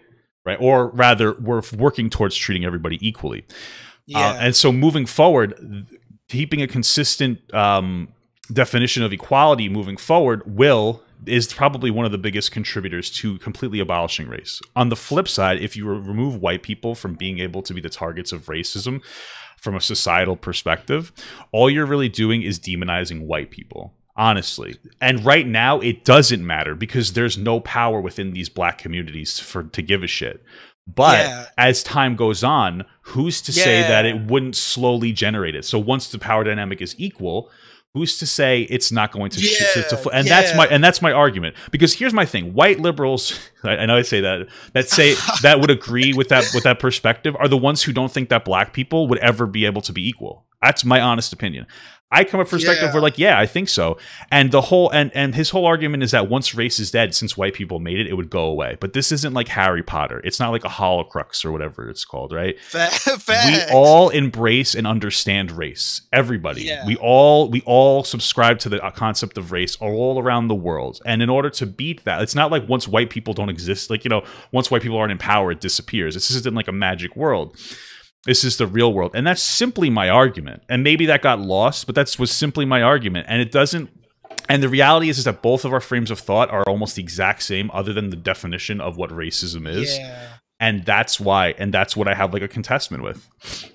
right? Or rather, we're working towards treating everybody equally. Yeah. Uh, and so moving forward, keeping a consistent um, definition of equality moving forward will is probably one of the biggest contributors to completely abolishing race. On the flip side, if you remove white people from being able to be the targets of racism from a societal perspective, all you're really doing is demonizing white people, honestly. And right now, it doesn't matter because there's no power within these black communities for to give a shit. But Yeah. as time goes on, who's to say Yeah. that it wouldn't slowly generate it? So once the power dynamic is equal, who's to say it's not going to, Yeah, to, to and yeah. that's my and that's my argument. Because here's my thing: white liberals, I, I know I say that that say that would agree with that with that perspective are the ones who don't think that black people would ever be able to be equal. That's my honest opinion. I come from a perspective Yeah. where like, yeah, I think so. And the whole and and his whole argument is that once race is dead, since white people made it, it would go away. But this isn't like Harry Potter. It's not like a Holocrux or whatever it's called, right? Facts. We all embrace and understand race. Everybody. Yeah. We all we all subscribe to the concept of race all around the world. And in order to beat that, it's not like once white people don't exist, like, you know, once white people aren't in power, it disappears. This isn't like a magic world. This is the real world. And that's simply my argument. And maybe that got lost, but that was simply my argument. And it doesn't and the reality is, is that both of our frames of thought are almost the exact same, other than the definition of what racism is. Yeah. And that's why, and that's what I have like a contestment with.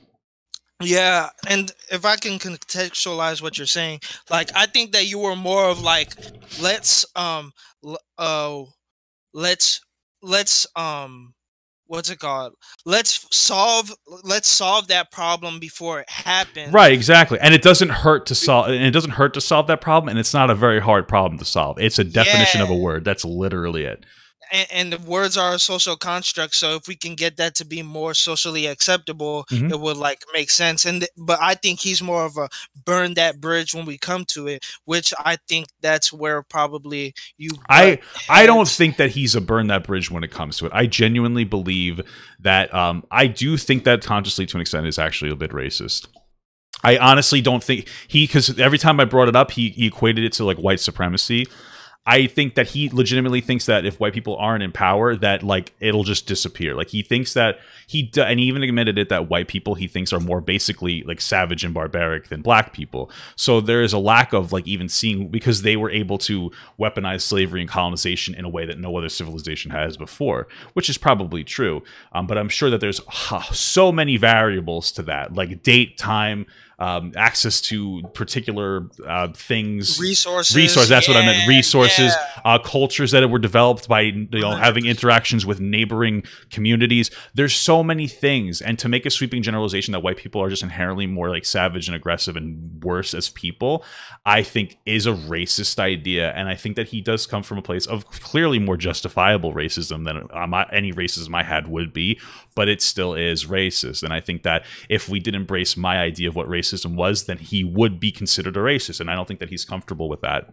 Yeah, and if I can contextualize what you're saying, like I think that you were more of like, let's um, l- uh, let's let's um, what's it called? Let's solve let's solve that problem before it happens. Right, exactly. And it doesn't hurt to solve and it doesn't hurt to solve that problem, and it's not a very hard problem to solve. It's a definition of a Yeah. word. That's literally it. And, and the words are a social construct, so if we can get that to be more socially acceptable, Mhm. it would like make sense. And th- but I think he's more of a burn that bridge when we come to it, which I think that's where probably you. I butt I don't heads. think that he's a burn that bridge when it comes to it. I genuinely believe that um I do think that consciously to an extent is actually a bit racist. I honestly don't think he because every time I brought it up, he, he equated it to like white supremacy. I think that he legitimately thinks that if white people aren't in power, that like it'll just disappear. Like he thinks that he d- and he even admitted it that white people he thinks are more basically like savage and barbaric than black people. So there is a lack of like even seeing because they were able to weaponize slavery and colonization in a way that no other civilization has before, which is probably true. Um, but I'm sure that there's uh, so many variables to that, like date, time, um, access to particular uh, things. Resources, Resource. That's what I meant. yeah, Resources, yeah. uh, cultures that were developed by you know having one hundred percent. interactions with neighboring communities. There's so many things, and to make a sweeping generalization that white people are just inherently more like savage and aggressive and worse as people, I think is a racist idea. And I think that he does come from a place of clearly more justifiable racism than um, any racism I had would be, but it still is racist. And I think that if we did embrace my idea of what racism was, then he would be considered a racist. And I don't think that he's comfortable with that.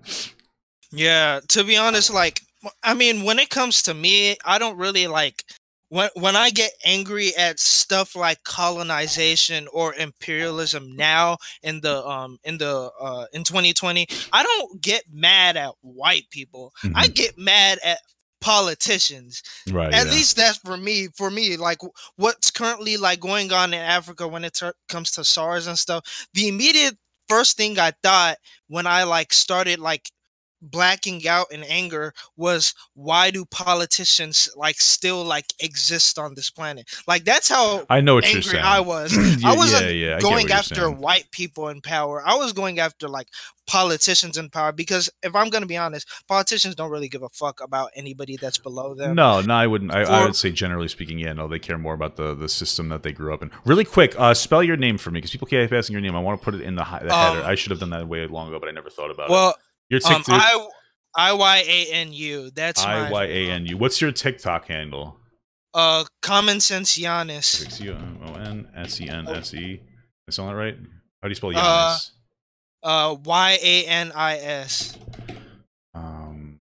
Yeah, to be honest, like I mean, when it comes to me, I don't really like when when I get angry at stuff like colonization or imperialism now in the um in the uh in twenty twenty, I don't get mad at white people. I Mhm. get mad at politicians. Right. At Yeah. least that's for me. For me, like w- what's currently like going on in Africa when it ter- comes to SARS and stuff. The immediate first thing I thought when I like started like blacking out in anger was, why do politicians like still like exist on this planet? Like that's how I know what you're angry saying. I was. yeah, I wasn't yeah, yeah. I get going what you're after saying. white people in power. I was going after like politicians in power, because if I'm gonna be honest, politicians don't really give a fuck about anybody that's below them. No, no, I wouldn't. I, I For would say generally speaking, yeah, no, they care more about the the system that they grew up in. Really quick, uh, spell your name for me because people keep asking your name. I want to put it in the, hi- the um, header. I should have done that way long ago, but I never thought about it. well, Your um, TikTok, I I Y A N U. That's I my Y A N U. What's your TikTok handle? uh common sense Giannis. C O M O N S E N S E. Is that right? How do you spell Uh, Giannis? uh Y A N I S. Um,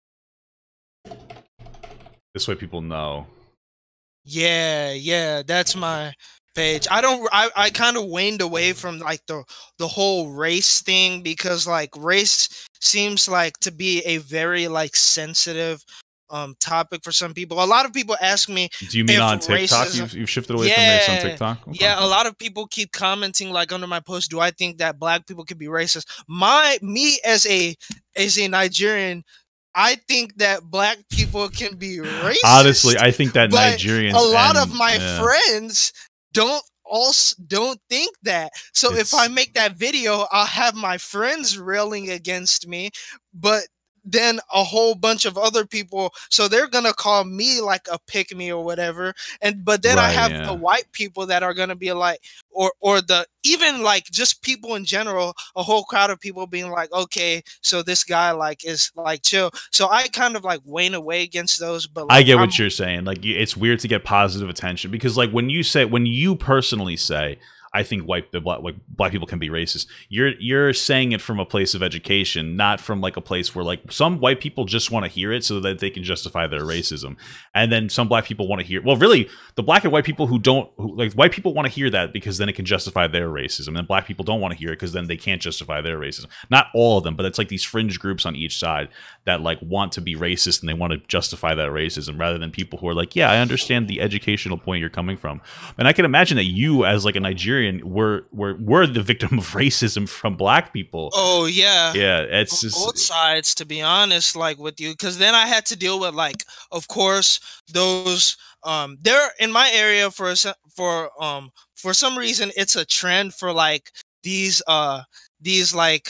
this way people know. Yeah, yeah, that's my page. I don't I, I kind of waned away from like the the whole race thing, because like race seems like to be a very like sensitive um topic for some people. A lot of people ask me, do you mean if on TikTok? racism, You've, you've shifted away from race on yeah, TikTok? Okay. yeah. A lot of people keep commenting like under my post, do I think that black people can be racist? My me as a as a Nigerian, I think that black people can be racist. Honestly, I think that but Nigerians a lot and, of my yeah. friends don't also don't think that. So It's, if I make that video, I'll have my friends railing against me, but then a whole bunch of other people, so they're gonna call me like a pick me or whatever, and but then right, I have yeah. the white people that are gonna be like, or or the even like just people in general, a whole crowd of people being like, okay, so this guy like is like chill. So I kind of like wane away against those. But like, I get I'm, what you're saying. Like, it's weird to get positive attention because, like, when you say, when you personally say, I think white the black like black people can be racist. You're you're saying it from a place of education, not from like a place where like some white people just want to hear it so that they can justify their racism, and then some black people want to hear. Well, really, the black and white people who don't who, like white people want to hear that because then it can justify their racism, and black people don't want to hear it because then they can't justify their racism. Not all of them, but it's like these fringe groups on each side that like want to be racist and they want to justify that racism rather than people who are like, yeah, I understand the educational point you're coming from, and I can imagine that you as like a Nigerian were were were the victim of racism from black people. Oh yeah, yeah. It's on just both sides, to be honest, like with you, because then I had to deal with like, of course, those um, they're in my area for for um for some reason it's a trend for like these uh these like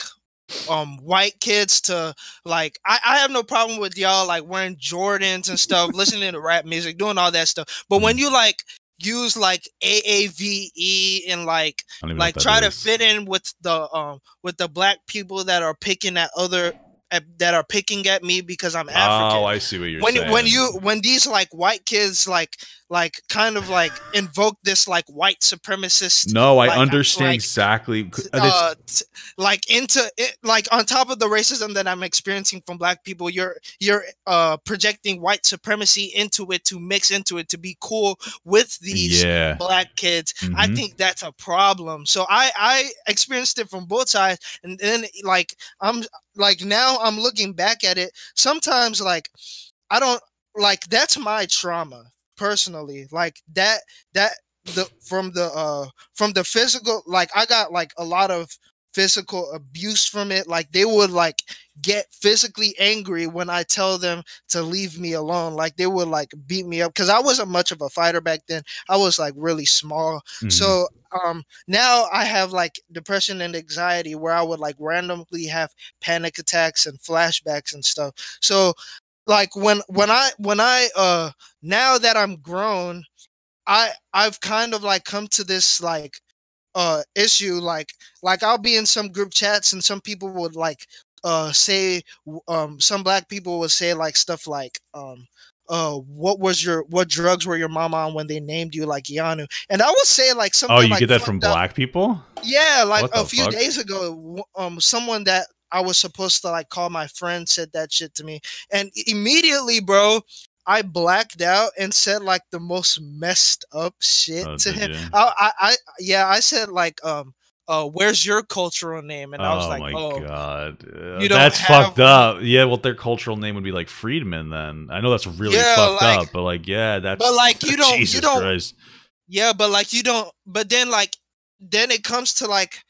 um white kids to like I, I have no problem with y'all like wearing Jordans and stuff, listening to rap music, doing all that stuff, but when you like use like A A V E and like like try to fit in with the um with the black people that are picking at other at, that are picking at me because I'm African. Oh, I see what you're when, saying. When you when these like white kids like like kind of like invoke this like white supremacist. No, I like, understand like, exactly. Uh, t- like into it, like on top of the racism that I'm experiencing from black people, you're you're uh projecting white supremacy into it to mix into it to be cool with these yeah. black kids. Mm-hmm. I think that's a problem. So I I experienced it from both sides, and then like I'm like now I'm looking back at it. Sometimes like I don't like that's my trauma. Personally, like that that the from the uh from the physical, like I got like a lot of physical abuse from it. Like they would like get physically angry when I tell them to leave me alone. Like they would like beat me up because I wasn't much of a fighter back then. I was like really small. Mm-hmm. So um now I have like depression and anxiety where I would like randomly have panic attacks and flashbacks and stuff. So like when when I when I uh now that I'm grown, I I've kind of like come to this like uh issue like like I'll be in some group chats and some people would like uh say um some black people would say like stuff like um uh what was your what drugs were your mom on when they named you like Yanu, and I would say like something. Oh, you like, get that from up. Black people? Yeah, like a few fuck? days ago, um someone that I was supposed to like call my friend said that shit to me, and immediately, bro, I blacked out and said like the most messed up shit oh, to him. I, I, I, yeah, I said like, um, uh, where's your cultural name? And oh I was like, my oh, god, uh, you that's have fucked up. Yeah, well, their cultural name would be like Friedman. Then I know that's really yeah, fucked like, up, but like, yeah, that's. But like, you don't, Jesus you don't. Christ. Yeah, but like, you don't. But then like, then it comes to like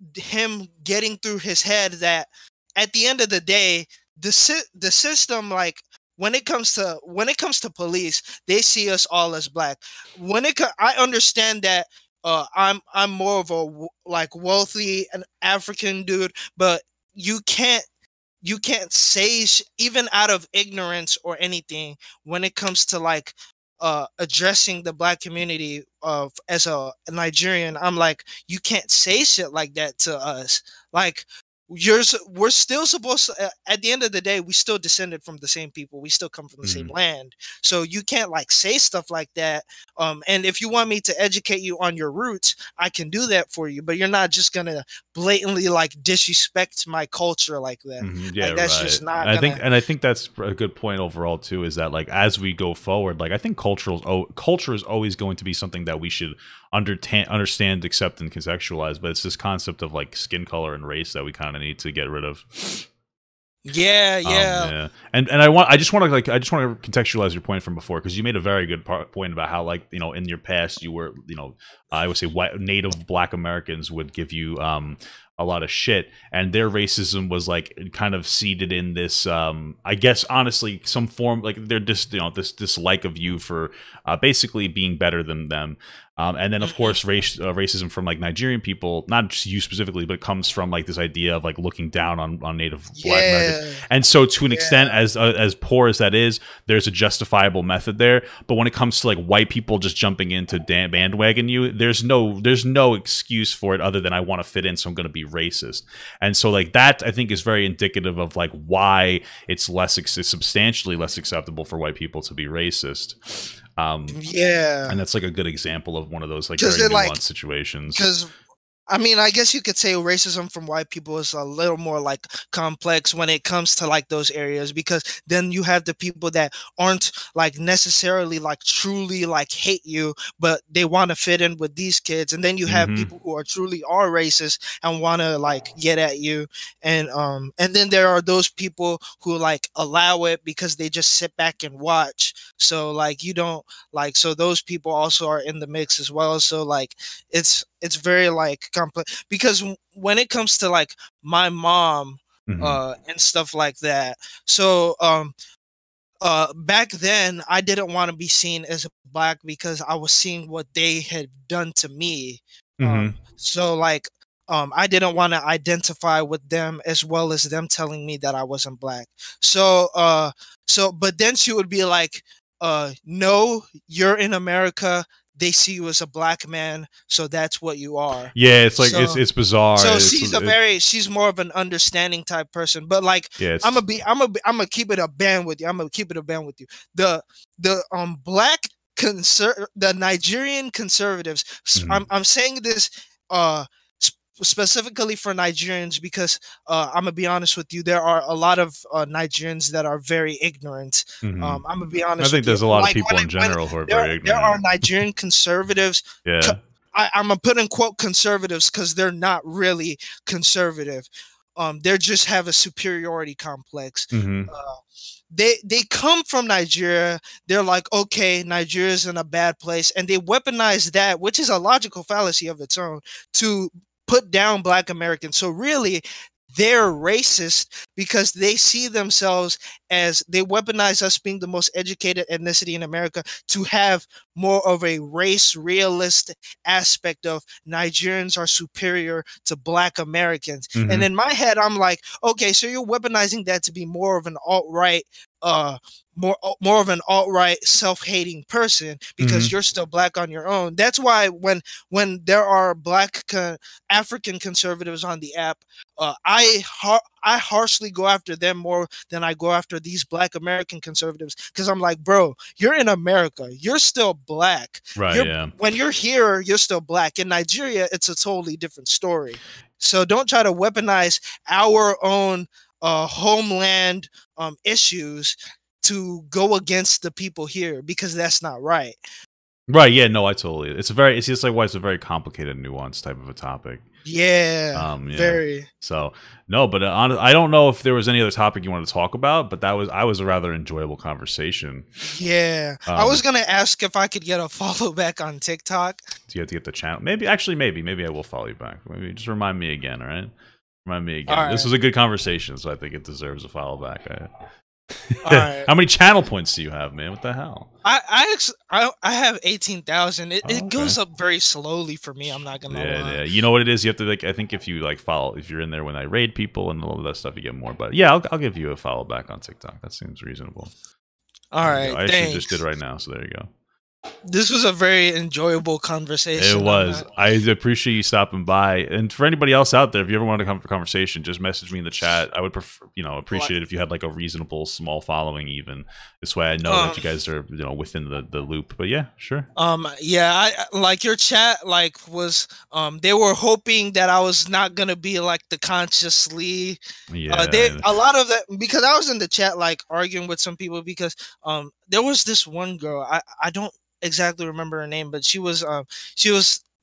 him getting through his head that at the end of the day, the si- the system like. When it comes to when it comes to police, they see us all as black. When it, I understand that uh, I'm I'm more of a like wealthy and African dude, but you can't you can't say sh- even out of ignorance or anything when it comes to like uh, addressing the black community of as a, a Nigerian. I'm like, you can't say shit like that to us, like. You're, we're still supposed to, uh, at the end of the day, we still descended from the same people. We still come from the mm-hmm. same land. So you can't like say stuff like that. Um, and if you want me to educate you on your roots, I can do that for you. But you're not just going to blatantly like disrespect my culture like that. Mm-hmm. Yeah, like, that's right. just not I gonna... think, and I think that's a good point overall too, is that like, as we go forward, like I think cultural, oh, culture is always going to be something that we should understand, understand, accept, and contextualize. But it's this concept of like skin color and race that we kind of need to get rid of. Yeah, Um, yeah. yeah, and and I want I just want to like I just want to contextualize your point from before, because you made a very good part, point about how, like, you know, in your past you were, you know, I would say white native Black Americans would give you um a lot of shit, and their racism was like kind of seeded in this um I guess honestly some form, like they're just, you know, this dislike of you for uh, basically being better than them. Um, and then, of Mhm. course, race, uh, racism from like Nigerian people, not just you specifically, but it comes from like this idea of like looking down on, on Native Black Americans. Yeah, And so, to an extent, yeah. as uh, as poor as that is, there's a justifiable method there. But when it comes to like white people just jumping into dan- bandwagon you, there's no there's no excuse for it other than I want to fit in, so I'm going to be racist. And so, like that, I think is very indicative of like why it's less it's substantially less acceptable for white people to be racist. Um, Yeah. and that's like a good example of one of those like Because very it like nuanced situations. because I mean, I guess you could say racism from white people is a little more like complex when it comes to like those areas, because then you have the people that aren't like necessarily like truly like hate you, but they want to fit in with these kids, and then you have hmm people who are truly are racist and want to like get at you, and um and then there are those people who like allow it because they just sit back and watch. So like you don't like so those people also are in the mix as well. So like it's it's very like complex, because w- when it comes to like my mom hmm uh and stuff like that, so um uh back then I didn't want to be seen as a black because I was seeing what they had done to me. um hmm so like um I didn't want to identify with them as well as them telling me that I wasn't black. So uh so but then she would be like, uh no, you're in America, they see you as a black man, so that's what you are. Yeah, it's like it's So it's bizarre. so It's she's a it, very she's more of an understanding type person. But like yeah, I'm it's gonna be I'm gonna be, I'm gonna keep it a band with you. I'm gonna keep it a band with you. The the um black conser the Nigerian conservatives. s- mhm, I'm I'm saying this uh sp- specifically for Nigerians because uh I'm gonna be honest with you. There are a lot of uh, Nigerians that are very ignorant. mhm. Um, I'm gonna be I honest think with you. there's a lot of Like people when in it, when general who are there very there are ignorant. Nigerian conservatives. Yeah. I, I'm gonna put in quote conservatives because they're not really conservative. Um, they just have a superiority complex. hmm Uh, they they come from Nigeria. They're like, okay, Nigeria's in a bad place, and they weaponize that, which is a logical fallacy of its own, to put down Black Americans. So really, they're racist because they see themselves as they weaponize us being the most educated ethnicity in America to have more of a race realist aspect of Nigerians are superior to Black Americans. And hmm in my head, I'm like, okay, so you're weaponizing that to be more of an alt right, uh, more more of an alt right self-hating person because hmm you're still black on your own. That's why when when there are black co- African conservatives on the app, uh, I har- I harshly go after them more than I go after these Black American conservatives because I'm like, bro, you're in America, you're still black. Right. You're Yeah. When you're here, you're still black. In Nigeria, it's a totally different story. So don't try to weaponize our own uh, homeland um, issues to go against the people here because that's not right. Right. Yeah. No, I totally. It's a very. It's just like why it's a very complicated, nuanced type of a topic. Yeah, Um. Yeah. very. So no, but uh, hon- I don't know if there was any other topic you wanted to talk about, but that was I was a rather enjoyable conversation. Yeah, I was Um. gonna ask if I could get a follow back on TikTok. Do you have to get the channel? Maybe actually, maybe maybe I will follow you back. Maybe just remind me again. All right. Remind me All again. This right, was a good conversation, so I think it deserves a follow back. I, all right. How many channel points do you have, man? What the hell? I I ex- I, I have eighteen thousand. It Oh, it okay. goes up very slowly for me. I'm not gonna Yeah, lie. yeah. You know what it is? You have to like. I think if you like follow, if you're in there when I raid people and all of that stuff, you get more. But yeah, I'll, I'll give you a follow back on TikTok. That seems reasonable. All There you go. right, I actually just did thanks. right now, so there you go. This was a very enjoyable It conversation. I'm was. not. I appreciate you stopping by. And for anybody else out there, if you ever want to come for conversation, just message me in the chat. I would prefer, you know, Like, appreciate it if you had like a reasonable small following. Even this way, I know um, that you guys are, you know, within the the loop. But yeah, sure. Um, yeah, I I- like your chat like was um they were hoping that I was not gonna be like the consciously uh they Yeah. a lot of that because I was in the chat like arguing with some people because um there was this one girl I I don't exactly remember her name, but she was um she was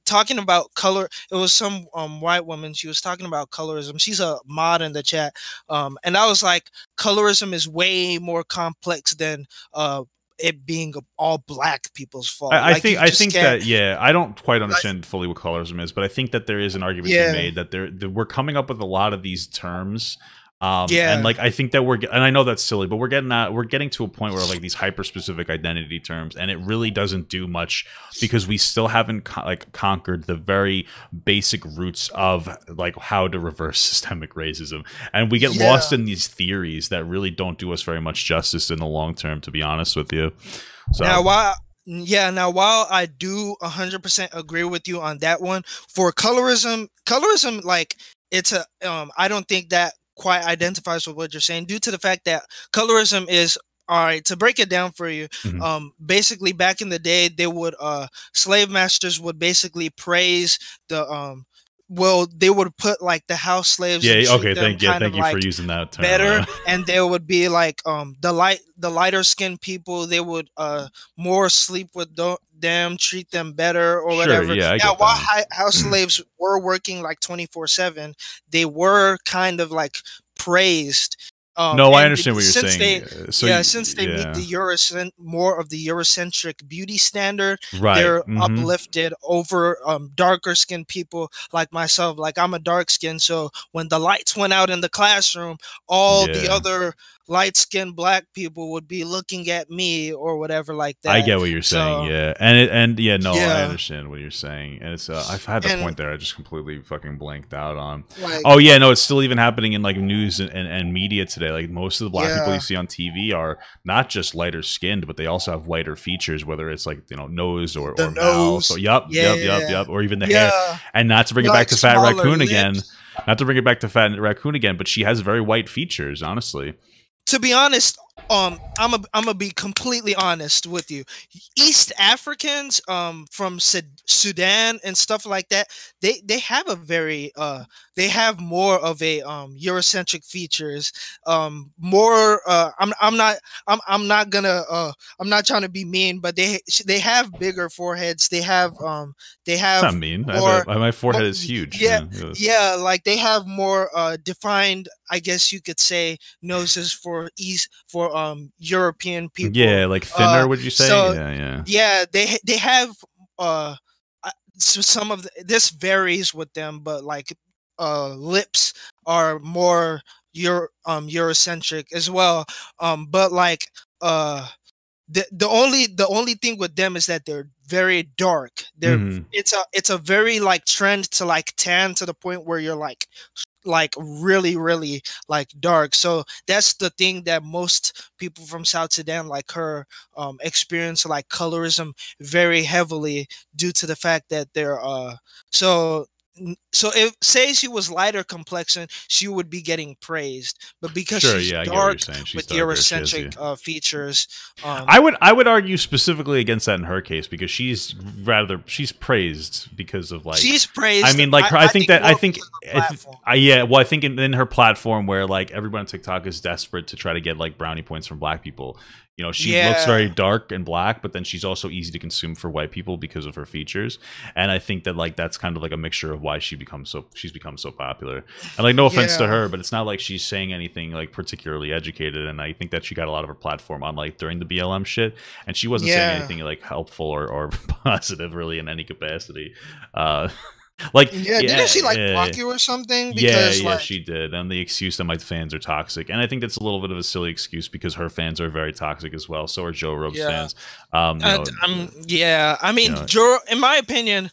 talking about color. It was some um white woman. She was talking about colorism. She's a mod in the chat. Um, and I was like, colorism is way more complex than uh it being all black people's fault. I, I Like think you I just think can't. that yeah, I don't quite Like, understand fully what colorism is, but I think that there is an argument to be yeah, made that there that we're coming up with a lot of these terms. Um, and yeah, like I think that we're and I know that's silly, but we're getting at we're getting to a point where like these hyper specific identity terms, and it really doesn't do much because we still haven't co- like conquered the very basic roots of like how to reverse systemic racism, and we get lost yeah. in these theories that really don't do us very much justice in the long term, to be honest with you. Now, So while yeah, now while I do one hundred percent agree with you on that one, for colorism, colorism, like it's a, um, I don't think that quite identifies with what you're saying, due to the fact that colorism is, all right, to break it down for you, mhm. um, basically back in the day, they would, uh, slave masters would basically praise the, um, well, they would put like the house slaves and Yeah, treat okay, them thank yeah, kind of thank you for like using that term. better, Uh, and there would be like um the light the lighter skinned people, they would uh more sleep with tho- them, treat them better or sure, whatever. yeah, I Now get while that. hi- house slaves were working like twenty-four seven, they were kind of like praised, um No, I and understand what you're since saying. they Uh, So, yeah, y- since they meet yeah, the Eurocent more of the Eurocentric beauty standard, right. they're Hmm. uplifted over um darker skinned people like myself. Like, I'm a dark skin, so when the lights went out in the classroom, all the Yeah, other light skinned black people would be looking at me or whatever like I that. get what you're saying. So Yeah, and it, and yeah, no, I yeah, understand what you're saying. And it's uh, I've had the and point there. I just completely fucking blanked out on. like Oh yeah, no, it's still even happening in like news and, and, and media today. Like most of the black people you yeah, see on T V are not just lighter skinned, but they also have lighter features, whether it's like you know nose or, the or mouth or nose, yup, yup, yup, yeah, yup, or even the hair. yeah, And not to bring it back like to Fat smaller Raccoon again, lips. not to bring it back to Fat Raccoon again, but she has very white features, honestly. To be honest, um, I'm a, I'm gonna be completely honest with you. East Africans, um, from Sud- Sudan and stuff like that, they they have a very uh, they have more of a um Eurocentric features. Um, more. Uh, I'm I'm not I'm I'm not gonna uh I'm not trying to be mean, but they they have bigger foreheads. They have um they It's not have mean. I have more. a my Mo- forehead is huge. yeah, Yeah, it yeah, like they have more uh defined, I guess you could say, noses for east for um European yeah, people. like Uh, thinner. Would you say? so Yeah, yeah. yeah, they ha- they have uh uh, so some of the, this varies with them, but like uh lips are more Euro um Eurocentric as well. Um, but like uh the the only the only thing with them is that they're very dark. They're Hmm. it's a it's a very like trend to like tan to the point where you're like like really really like dark. So that's the thing that most people from South Sudan like her um experience like colorism very heavily, due to the fact that they're uh so n- so if say she was lighter complexion, she would be getting praised, but because Sure. she's Yeah, I get what you're dark saying. She's with darker. She has Eurocentric you. uh features, I um would I would argue specifically against that in her case because she's rather she's praised because of like she's I praised, mean like I, her I I think think that I more think because of the I, th- platform. I yeah well I think in, in her platform where like everyone on TikTok is desperate to try to get like brownie points from black people. You know, she looks very Yeah, dark and black, but then she's also easy to consume for white people because of her features. And I think that like that's kind of like a mixture of why she becomes so she's become so popular. And like no offense to yeah, her, but it's not like she's saying anything like particularly educated. And I think that she got a lot of her platform on like during the B L M shit, and she wasn't saying yeah, anything like helpful or, or positive really in any capacity. Uh, like yeah. Didn't yeah, she like yeah, block you or something? yeah, Because yeah, like, she did. And the excuse that my fans are toxic, and I think that's a little bit of a silly excuse because her fans are very toxic as well. So are Joe Rogan's yeah, fans. Um, you uh, know, d- I'm yeah. I you mean, know, Joe, in my opinion,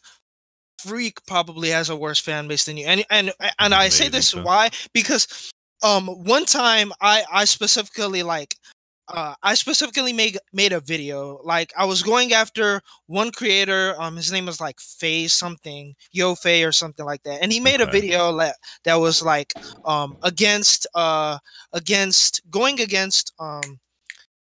Freak probably has a worse fan base than you, and and and I say maybe think this so. why, because um one time I I specifically like uh I specifically made made a video, like I was going after one creator, um his name was like Faye something, Yo Faye or something like that, and he made a Okay. video that that was like um against uh against going against um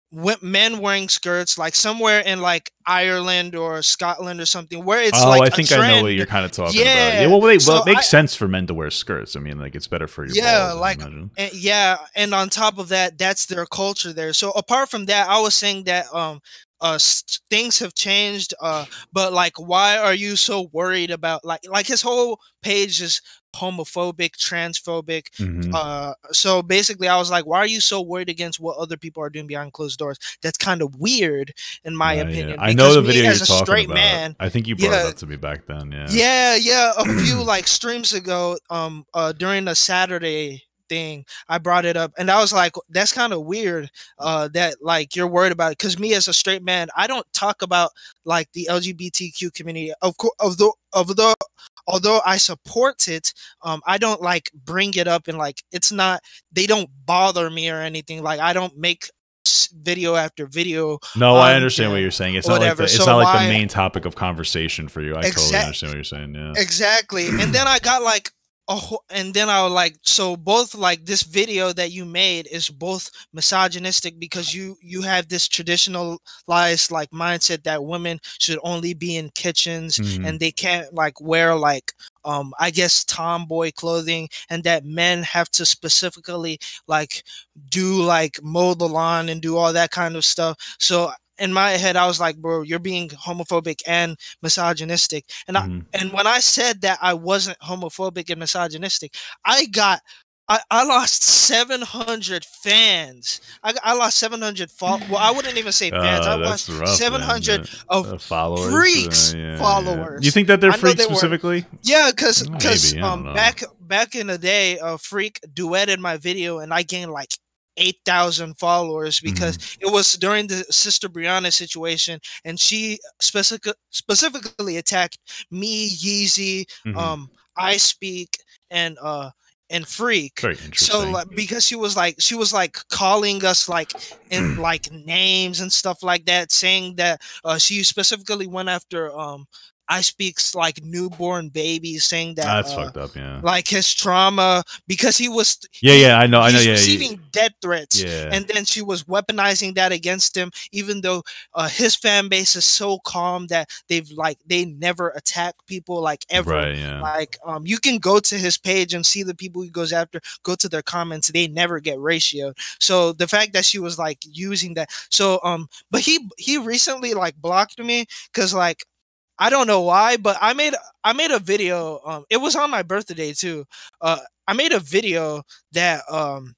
wi- men wearing skirts, like somewhere in like Ireland or Scotland or something, where it's Oh, like I a think I know what trend. you're kind of talking about. Yeah, Yeah. well, they, well, So it makes I, sense for men to wear skirts. I mean, like it's better for your yeah, balls, I like, imagine. and yeah, and on top of that, that's their culture there. So apart from that, I was saying that um uh s- things have changed, uh but like, why are you so worried about, like like his whole page is homophobic, transphobic. Hmm. Uh so basically I was like, why are you so worried against what other people are doing behind closed doors? That's kind of weird in my Right, yeah. opinion, I know because the me video you're as a talking straight about. man, I think you brought it yeah, up to me back then. Yeah. yeah, yeah. A few like streams ago, um, uh, during a Saturday thing, I brought it up, and I was like, "That's kind of weird, uh, that like you're worried about it." Because me as a straight man, I don't talk about like the L G B T Q community. Of course, of the of the although I support it, um, I don't like bring it up, and like it's not, they don't bother me or anything. Like I don't make s- video after video No, I on understand what them you're saying. It's or not like the whatever. it's So not like the why? main topic of conversation for you. I totally Exact. understand what you're saying. Yeah. Exactly. And then I got like a whole, and then I was like, so both like this video that you made is both misogynistic, because you you have this traditionalized like mindset that women should only be in kitchens Hmm. and they can't like wear like um I guess tomboy clothing, and that men have to specifically like do like mow the lawn and do all that kind of stuff. So in my head I was like, bro, you're being homophobic and misogynistic. And I, Hmm. and when I said that I wasn't homophobic and misogynistic, I got I, I lost seven hundred fans. I, I lost seven hundred fol- well, I wouldn't even say fans. I Uh, that's lost rough, man. seven hundred Uh, of uh, followers. Uh, freaks yeah, yeah. You followers. think that they're I know freaks they were, specifically? yeah, cuz cuz Maybe. I don't um know. back back in the day, a freak duetted my video and I gained like eight thousand followers, because Hmm. it was during the Sister Brianna situation, and she specific, specifically attacked me, Yeezy, Hmm. um I Speak, and uh and Freak. Very So interesting. like, because she was like she was like calling us like in like names and stuff like that, saying that uh she specifically went after um I Speak's like newborn baby, saying that That's uh fucked up. Yeah. like his trauma, because he was Yeah. he Yeah. I know. I know. he's Yeah. Yeah. receiving death threats, Yeah. and then she was weaponizing that against him, even though uh, his fan base is so calm that they've like they never attack people like ever. Right. Yeah. Like um you can go to his page and see the people he goes after, go to their comments, they never get ratioed. So the fact that she was like using that, so um but he he recently like blocked me, because like I don't know why, but I made I made a video. Um, it was on my birthday too. Uh, I made a video that um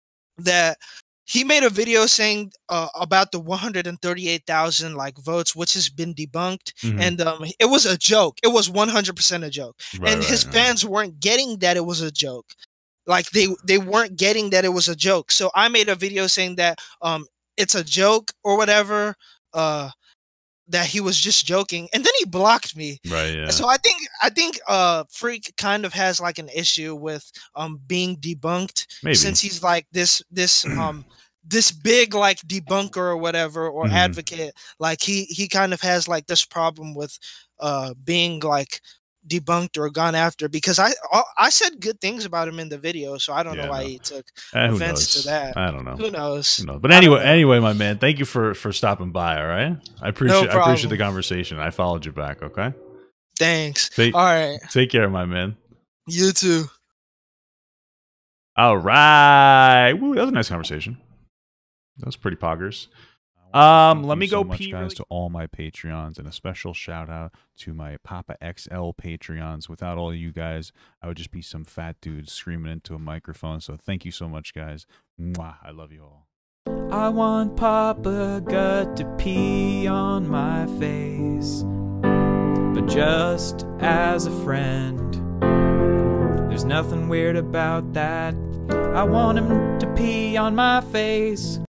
that he made a video saying uh, about the one hundred thirty-eight thousand like votes, which has been debunked, Hmm. and um, it was a joke. It was one hundred percent a joke, Right. and his Right. Right. fans weren't getting that it was a joke. Like they they weren't getting that it was a joke. So I made a video saying that um it's a joke or whatever. Uh, that he was just joking, and then he blocked me. Right. Yeah. So I think I think uh Freak kind of has like an issue with um being debunked, Maybe. since he's like this this um this big like debunker or whatever, or Hmm. advocate. Like he he kind of has like this problem with uh being like debunked or gone after, because I I I said good things about him in the video, so I don't know Yeah. why No. he took Eh, who offense to knows? that. I don't know. Who knows? Who knows? But I don't anyway, know. anyway, my man, thank you for for stopping by. All right. I No appreciate I appreciate the problem. conversation. I followed you back. Okay. Thanks. Take All right. take care, my man. You too. All right. Woo, that was a nice conversation. That was pretty poggers. Um, let me go much, pee guys, really- to all my Patreons, and a special shout out to my Papa X L Patreons. Without all you guys, I would just be some fat dude screaming into a microphone. So thank you so much, guys. Mwah, I love you all. I want Papa Gut to pee on my face, but just as a friend. There's nothing weird about that. I want him to pee on my face.